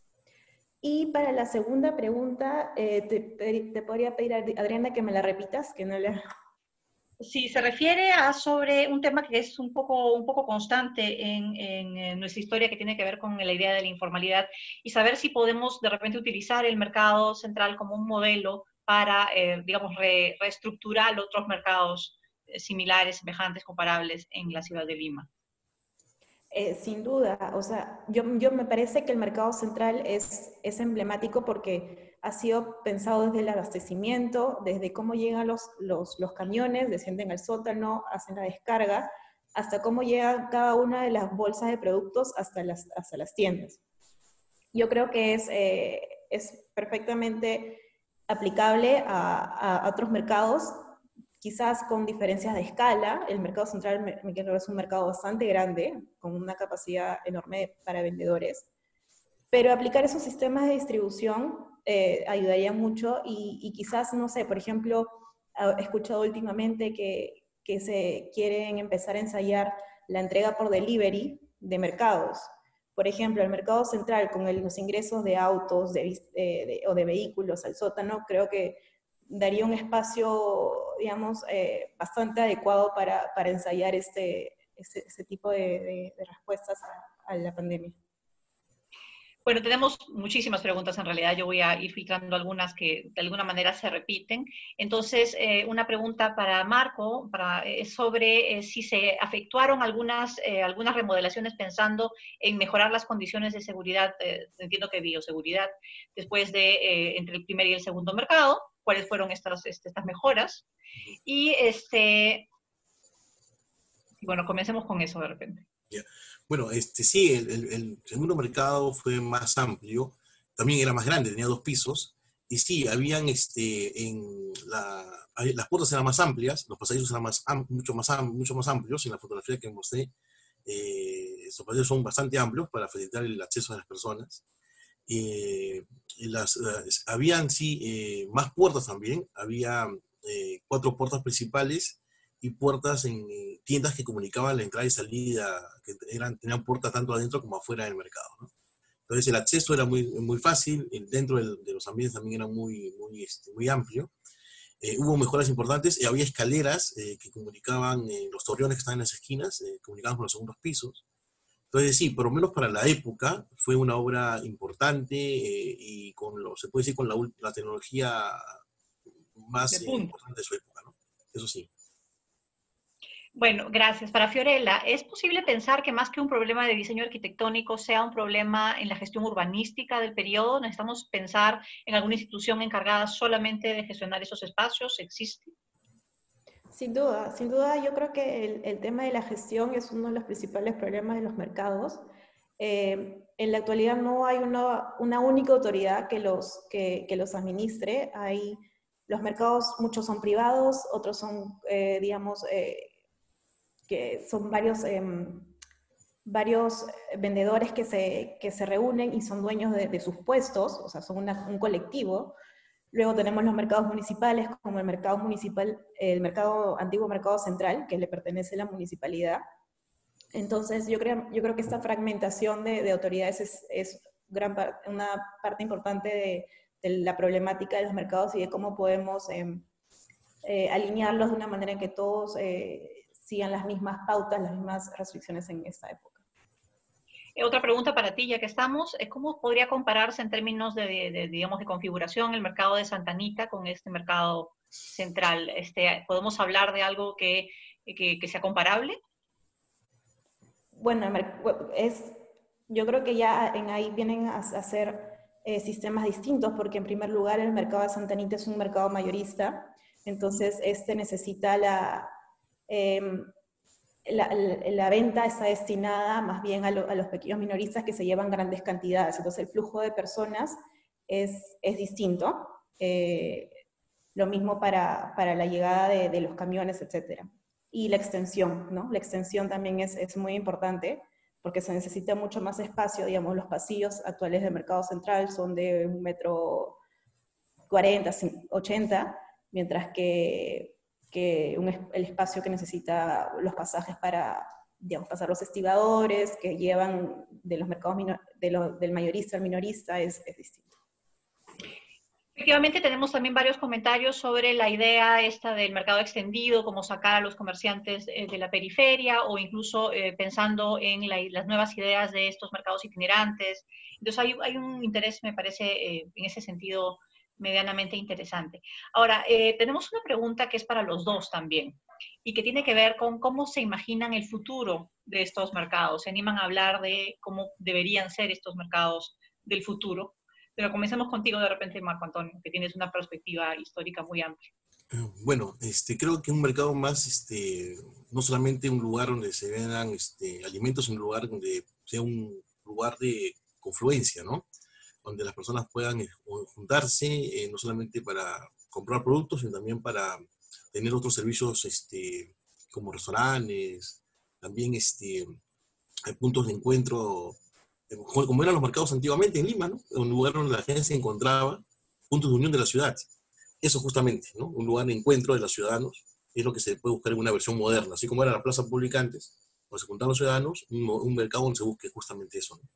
Speaker 3: Y para la segunda pregunta, eh, te, te podría pedir, Adriana, que me la repitas, que no la...
Speaker 1: Sí, se refiere a sobre un tema que es un poco, un poco constante en, en, en nuestra historia, que tiene que ver con la idea de la informalidad, y saber si podemos de repente utilizar el mercado central como un modelo para, eh, digamos, re, reestructurar otros mercados eh, similares, semejantes, comparables en la ciudad de Lima.
Speaker 3: Eh, sin duda, o sea, yo, yo me parece que el mercado central es, es emblemático porque ha sido pensado desde el abastecimiento, desde cómo llegan los, los, los camiones, descienden al sótano, hacen la descarga, hasta cómo llega cada una de las bolsas de productos hasta las, hasta las tiendas. Yo creo que es, eh, es perfectamente aplicable a, a otros mercados, quizás con diferencias de escala. El mercado central me, me creo que es un mercado bastante grande, con una capacidad enorme para vendedores, pero aplicar esos sistemas de distribución eh, ayudaría mucho, y, y quizás, no sé, por ejemplo, he escuchado últimamente que, que se quieren empezar a ensayar la entrega por delivery de mercados. Por ejemplo, el mercado central, con el, los ingresos de autos de, de, de, o de vehículos al sótano, creo que daría un espacio, digamos, eh, bastante adecuado para, para ensayar este, este, este tipo de, de, de respuestas a, a la pandemia.
Speaker 1: Bueno, tenemos muchísimas preguntas en realidad. Yo voy a ir filtrando algunas que de alguna manera se repiten. Entonces, eh, una pregunta para Marco para, eh, sobre eh, si se efectuaron algunas, eh, algunas remodelaciones pensando en mejorar las condiciones de seguridad, eh, entiendo que bioseguridad, después de eh, entre el primer y el segundo mercado. ¿Cuáles fueron estas, este, estas mejoras? Y, este, bueno, comencemos con eso de repente.
Speaker 2: Yeah. Bueno, este, sí, el, el, el segundo mercado fue más amplio, también era más grande, tenía dos pisos, y sí, habían, este, en la, las puertas eran más amplias, los pasadizos eran más, mucho, más, mucho más amplios. En la fotografía que mostré, eh, estos pasadizos son bastante amplios para facilitar el acceso a las personas. Eh, las, las, habían, sí, eh, más puertas también, había eh, cuatro puertas principales, y puertas en tiendas que comunicaban la entrada y salida, que eran, tenían puertas tanto adentro como afuera del mercado, ¿no? Entonces el acceso era muy, muy fácil, dentro del, de los ambientes también era muy, muy, este, muy amplio. Eh, hubo mejoras importantes, eh, había escaleras eh, que comunicaban, eh, los torreones que estaban en las esquinas, eh, comunicaban con los segundos pisos. Entonces sí, por lo menos para la época, fue una obra importante, eh, y con lo, se puede decir con la, la tecnología más eh, importante de su época, ¿no? Eso sí.
Speaker 1: Bueno, gracias. Para Fiorella, ¿es posible pensar que más que un problema de diseño arquitectónico sea un problema en la gestión urbanística del periodo? ¿Necesitamos pensar en alguna institución encargada solamente de gestionar esos espacios? ¿Existe?
Speaker 3: Sin duda, sin duda yo creo que el, el tema de la gestión es uno de los principales problemas de los mercados. Eh, en la actualidad no hay una, una única autoridad que los, que, que los administre. Hay, los mercados, muchos son privados, otros son, eh, digamos, eh, que son varios, eh, varios vendedores que se, que se reúnen y son dueños de, de sus puestos, o sea, son una, un colectivo. Luego tenemos los mercados municipales, como el mercado municipal, el mercado, antiguo mercado central, que le pertenece a la municipalidad. Entonces, yo creo, yo creo que esta fragmentación de, de autoridades es, es gran par, una parte importante de, de la problemática de los mercados y de cómo podemos eh, eh, alinearlos de una manera en que todos eh, sigan las mismas pautas, las mismas restricciones en esta época.
Speaker 1: Otra pregunta para ti, ya que estamos, ¿cómo podría compararse en términos de, de, de, digamos, de configuración el mercado de Santa Anita con este mercado central? Este, ¿podemos hablar de algo que, que, que sea comparable?
Speaker 3: Bueno, es, yo creo que ya en ahí vienen a, a ser eh, sistemas distintos, porque en primer lugar el mercado de Santa Anita es un mercado mayorista, entonces este necesita la... Eh, La, la, la venta está destinada más bien a, lo, a los pequeños minoristas que se llevan grandes cantidades, entonces el flujo de personas es, es distinto, eh, lo mismo para, para la llegada de, de los camiones, etcétera. Y la extensión, ¿no? La extensión también es, es muy importante, porque se necesita mucho más espacio, digamos, los pasillos actuales del mercado central son de un metro cuarenta, ochenta, mientras que que un, el espacio que necesita los pasajes para, digamos, pasar los estibadores, que llevan de los mercados minor, de lo, del mayorista al minorista, es, es distinto.
Speaker 1: Efectivamente, tenemos también varios comentarios sobre la idea esta del mercado extendido, cómo sacar a los comerciantes eh, de la periferia, o incluso eh, pensando en la, las nuevas ideas de estos mercados itinerantes. Entonces hay, hay un interés, me parece, eh, en ese sentido, medianamente interesante. Ahora, eh, tenemos una pregunta que es para los dos también, y que tiene que ver con cómo se imaginan el futuro de estos mercados. Se animan a hablar de cómo deberían ser estos mercados del futuro. Pero comencemos contigo de repente, Marco Antonio, que tienes una perspectiva histórica muy amplia.
Speaker 2: Bueno, este, creo que un mercado más, este, no solamente un lugar donde se vendan este, alimentos, un lugar donde sea un lugar de confluencia, ¿no? Donde las personas puedan juntarse, eh, no solamente para comprar productos, sino también para tener otros servicios este, como restaurantes, también este, hay puntos de encuentro, como eran los mercados antiguamente en Lima, ¿no? Un lugar donde la gente se encontraba, puntos de unión de la ciudad. Eso justamente, ¿no? Un lugar de encuentro de los ciudadanos, es lo que se puede buscar en una versión moderna, así como era la plaza pública antes, donde se juntaban los ciudadanos, un, un mercado donde se busque justamente eso, ¿no?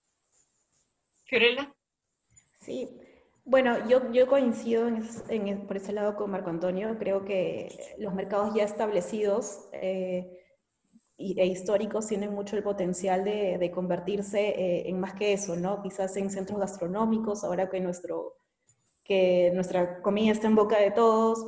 Speaker 1: Fiorella.
Speaker 3: Sí, bueno, yo, yo coincido en, en, por ese lado con Marco Antonio. Creo que los mercados ya establecidos eh, y, e históricos tienen mucho el potencial de, de convertirse eh, en más que eso, ¿no? Quizás en centros gastronómicos, ahora que, nuestro, que nuestra comida está en boca de todos,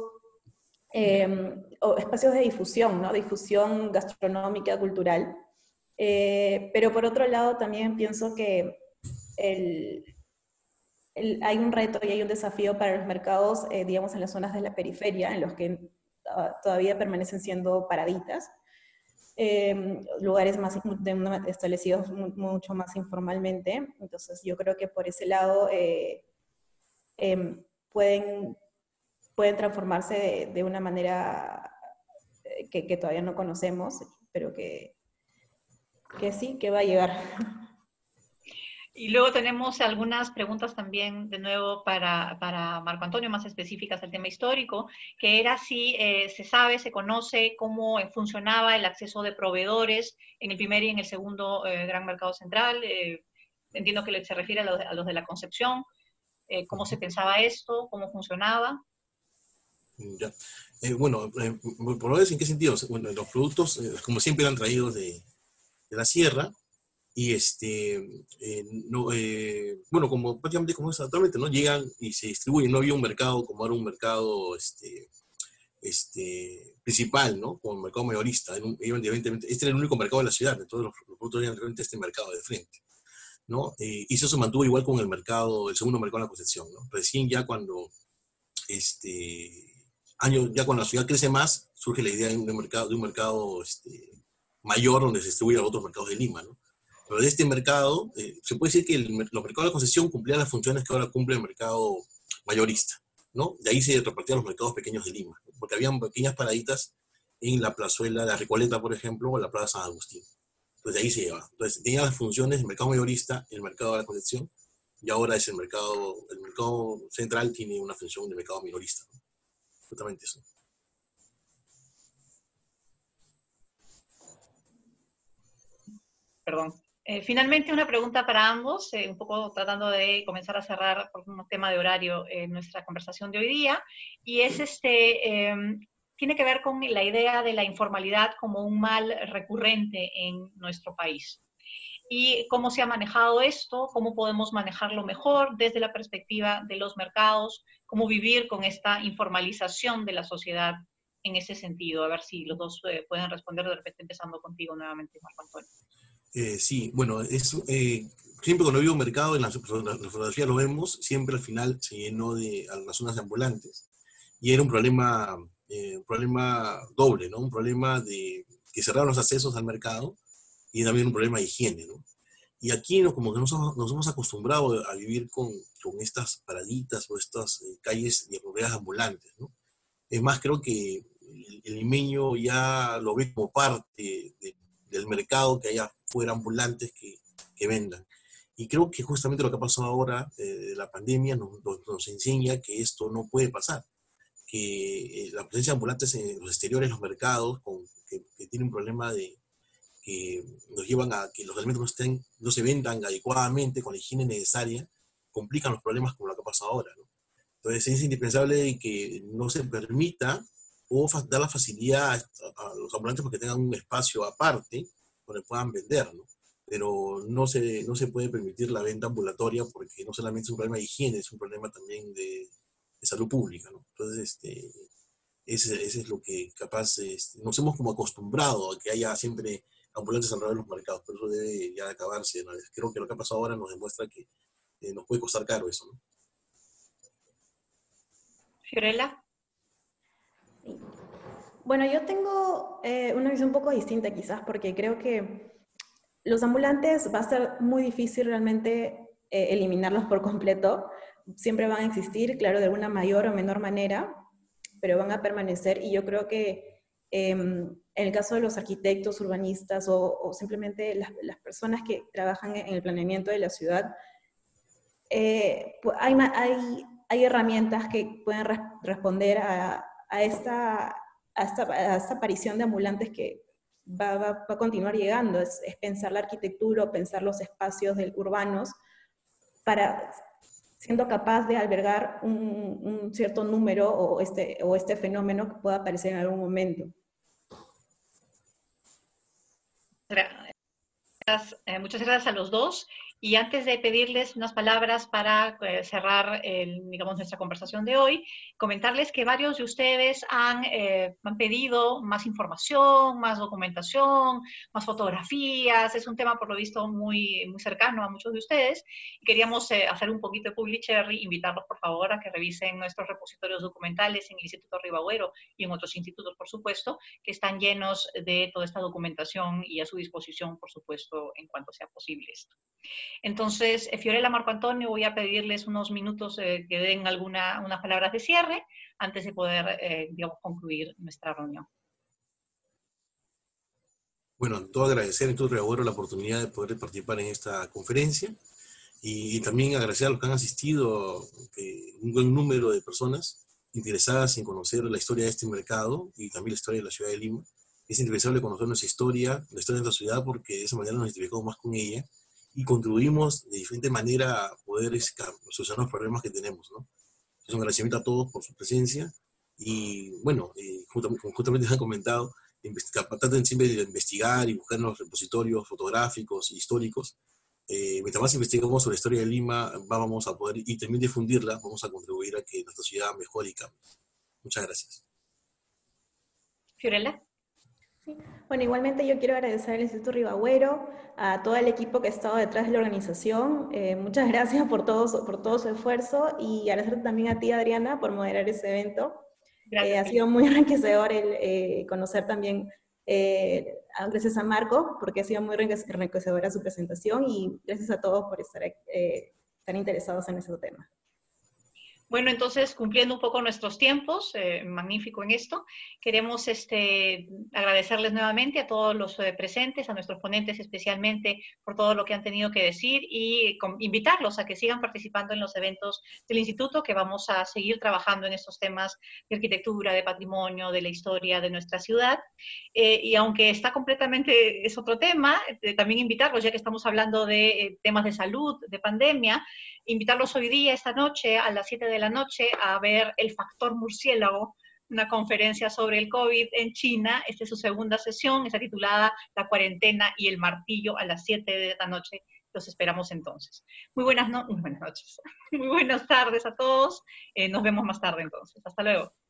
Speaker 3: eh, o espacios de difusión, ¿no? Difusión gastronómica, cultural. Eh, pero por otro lado también pienso que el, el, hay un reto y hay un desafío para los mercados, eh, digamos, en las zonas de la periferia, en los que uh, todavía permanecen siendo paraditas, eh, lugares más de una, establecidos mucho más informalmente. Entonces yo creo que por ese lado eh, eh, pueden, pueden transformarse de, de una manera que, que todavía no conocemos, pero que, que sí, que va a llegar.
Speaker 1: Y luego tenemos algunas preguntas también, de nuevo, para, para Marco Antonio, más específicas al tema histórico, que era si eh, se sabe, se conoce cómo funcionaba el acceso de proveedores en el primer y en el segundo eh, gran mercado central. Eh, entiendo que se refiere a los, a los de la Concepción. Eh, ¿Cómo se pensaba esto? ¿Cómo funcionaba?
Speaker 2: Ya. Eh, bueno, eh, ¿proveedores en qué sentido? Bueno, los productos, eh, como siempre, eran traídos de, de la sierra. Y este, eh, no, eh, bueno, como prácticamente como es actualmente, ¿no? Llegan y se distribuyen. No había un mercado como era un mercado este, este, principal, ¿no? Como un mercado mayorista. Un, evidentemente, este era el único mercado de la ciudad. Entonces los, los productos eran realmente este mercado de frente, ¿no? Eh, y eso se mantuvo igual con el mercado, el segundo mercado de la Concepción, ¿no? Recién ya cuando, este, año, ya cuando la ciudad crece más, surge la idea de un mercado, de un mercado este, mayor donde se distribuyen los otros mercados de Lima, ¿no? Pero de este mercado, eh, se puede decir que el, los mercados de la concesión cumplían las funciones que ahora cumple el mercado mayorista, ¿no? De ahí se repartían los mercados pequeños de Lima, porque habían pequeñas paraditas en la plazuela de la Recoleta, por ejemplo, o en la Plaza San Agustín. Entonces de ahí se lleva. Entonces tenía las funciones, el mercado mayorista, el mercado de la conexión, y ahora es el mercado, el mercado central tiene una función de mercado minorista, ¿no? Justamente eso.
Speaker 1: Perdón. Eh, finalmente, una pregunta para ambos, eh, un poco tratando de comenzar a cerrar por un tema de horario eh, nuestra conversación de hoy día, y es este, eh, tiene que ver con la idea de la informalidad como un mal recurrente en nuestro país. Y cómo se ha manejado esto, cómo podemos manejarlo mejor desde la perspectiva de los mercados, cómo vivir con esta informalización de la sociedad en ese sentido. A ver si los dos eh, pueden responder, de repente empezando contigo nuevamente, Marco Antonio.
Speaker 2: Eh, sí, bueno, es, eh, siempre cuando vivo un mercado, en la, la, la fotografía lo vemos, siempre al final se llenó de a las zonas de ambulantes. Y era un problema, eh, un problema doble, ¿no? Un problema de que cerraron los accesos al mercado y también un problema de higiene, ¿no? Y aquí ¿no? como que nos, nos hemos acostumbrado a vivir con, con estas paraditas o estas eh, calles de ruedas ambulantes, ¿no? Es más, creo que el, el limeño ya lo ve como parte de, del mercado, que haya fuera ambulantes que, que vendan. Y creo que justamente lo que ha pasado ahora eh, de la pandemia nos, nos, nos enseña que esto no puede pasar, que eh, la presencia de ambulantes en los exteriores, los mercados, con, que, que tienen un problema de que nos llevan a que los alimentos no, estén, no se vendan adecuadamente con la higiene necesaria, complican los problemas como lo que ha pasado ahora, ¿no? Entonces es indispensable que no se permita o dar la facilidad a, a los ambulantes para que tengan un espacio aparte donde puedan vender, ¿no? Pero no se, no se puede permitir la venta ambulatoria porque no solamente es un problema de higiene, es un problema también de, de salud pública, ¿no? Entonces, este, ese, ese es lo que capaz este, nos hemos como acostumbrado a que haya siempre ambulantes alrededor de los mercados, pero eso debe ya acabarse, ¿no? Creo que lo que ha pasado ahora nos demuestra que eh, nos puede costar caro eso, ¿no?
Speaker 1: Fiorella.
Speaker 3: Bueno, yo tengo eh, una visión un poco distinta quizás, porque creo que los ambulantes va a ser muy difícil realmente eh, eliminarlos por completo. Siempre van a existir, claro, de alguna mayor o menor manera, pero van a permanecer. Y yo creo que eh, en el caso de los arquitectos, urbanistas o, o simplemente las, las personas que trabajan en el planeamiento de la ciudad, eh, pues hay, hay, hay herramientas que pueden res responder a, a, esta, a, esta, a esta aparición de ambulantes que va, va, va a continuar llegando. Es, es pensar la arquitectura o pensar los espacios del, urbanos para siendo capaz de albergar un, un cierto número o este, o este fenómeno que pueda aparecer en algún momento.
Speaker 1: Gracias, eh, muchas gracias a los dos. Y antes de pedirles unas palabras para eh, cerrar el, digamos, nuestra conversación de hoy, comentarles que varios de ustedes han, eh, han pedido más información, más documentación, más fotografías. Es un tema, por lo visto, muy, muy cercano a muchos de ustedes. Y queríamos eh, hacer un poquito de public cherry, invitarlos, por favor, a que revisen nuestros repositorios documentales en el Instituto Ribagüero y en otros institutos, por supuesto, que están llenos de toda esta documentación y a su disposición, por supuesto, en cuanto sea posible esto. Entonces, Fiorella, Marco Antonio, voy a pedirles unos minutos eh, que den alguna, unas palabras de cierre antes de poder, eh, digamos, concluir nuestra reunión.
Speaker 2: Bueno, todo agradecer a Instituto Ribagüero la oportunidad de poder participar en esta conferencia y, y también agradecer a los que han asistido, que un buen número de personas interesadas en conocer la historia de este mercado y también la historia de la ciudad de Lima. Es indispensable conocer nuestra historia, la historia de nuestra ciudad, porque de esa manera nos identificamos más con ella y contribuimos de diferente manera a poder solucionar los problemas que tenemos, ¿no? Es un agradecimiento a todos por su presencia y, bueno, eh, justamente, como justamente han comentado, traten siempre de investigar y buscar en los repositorios fotográficos y históricos. Eh, mientras más investigamos sobre la historia de Lima, vamos a poder, y también difundirla, vamos a contribuir a que nuestra ciudad mejore y cambie. Muchas gracias.
Speaker 1: Fiorella.
Speaker 3: Sí. Bueno, igualmente yo quiero agradecer al Instituto Ribagüero, a todo el equipo que ha estado detrás de la organización. Eh, muchas gracias por todo, por todo su esfuerzo y agradecer también a ti, Adriana, por moderar ese evento. Eh, ha sido muy enriquecedor el eh, conocer también, eh, gracias a Marco, porque ha sido muy enriquecedora su presentación y gracias a todos por estar, eh, estar interesados en ese tema.
Speaker 1: Bueno, entonces, cumpliendo un poco nuestros tiempos, eh, magnífico en esto, queremos este, agradecerles nuevamente a todos los eh, presentes, a nuestros ponentes especialmente por todo lo que han tenido que decir y con, invitarlos a que sigan participando en los eventos del Instituto, que vamos a seguir trabajando en estos temas de arquitectura, de patrimonio, de la historia de nuestra ciudad. Eh, y aunque está completamente, es otro tema, eh, también invitarlos, ya que estamos hablando de eh, temas de salud, de pandemia, invitarlos hoy día, esta noche, a las siete de la noche, a ver El Factor Murciélago, una conferencia sobre el COVID en China. Esta es su segunda sesión, está titulada La cuarentena y el martillo, a las siete de la noche. Los esperamos entonces. Muy buenas, no muy buenas noches, muy buenas tardes a todos. Eh, nos vemos más tarde entonces. Hasta luego.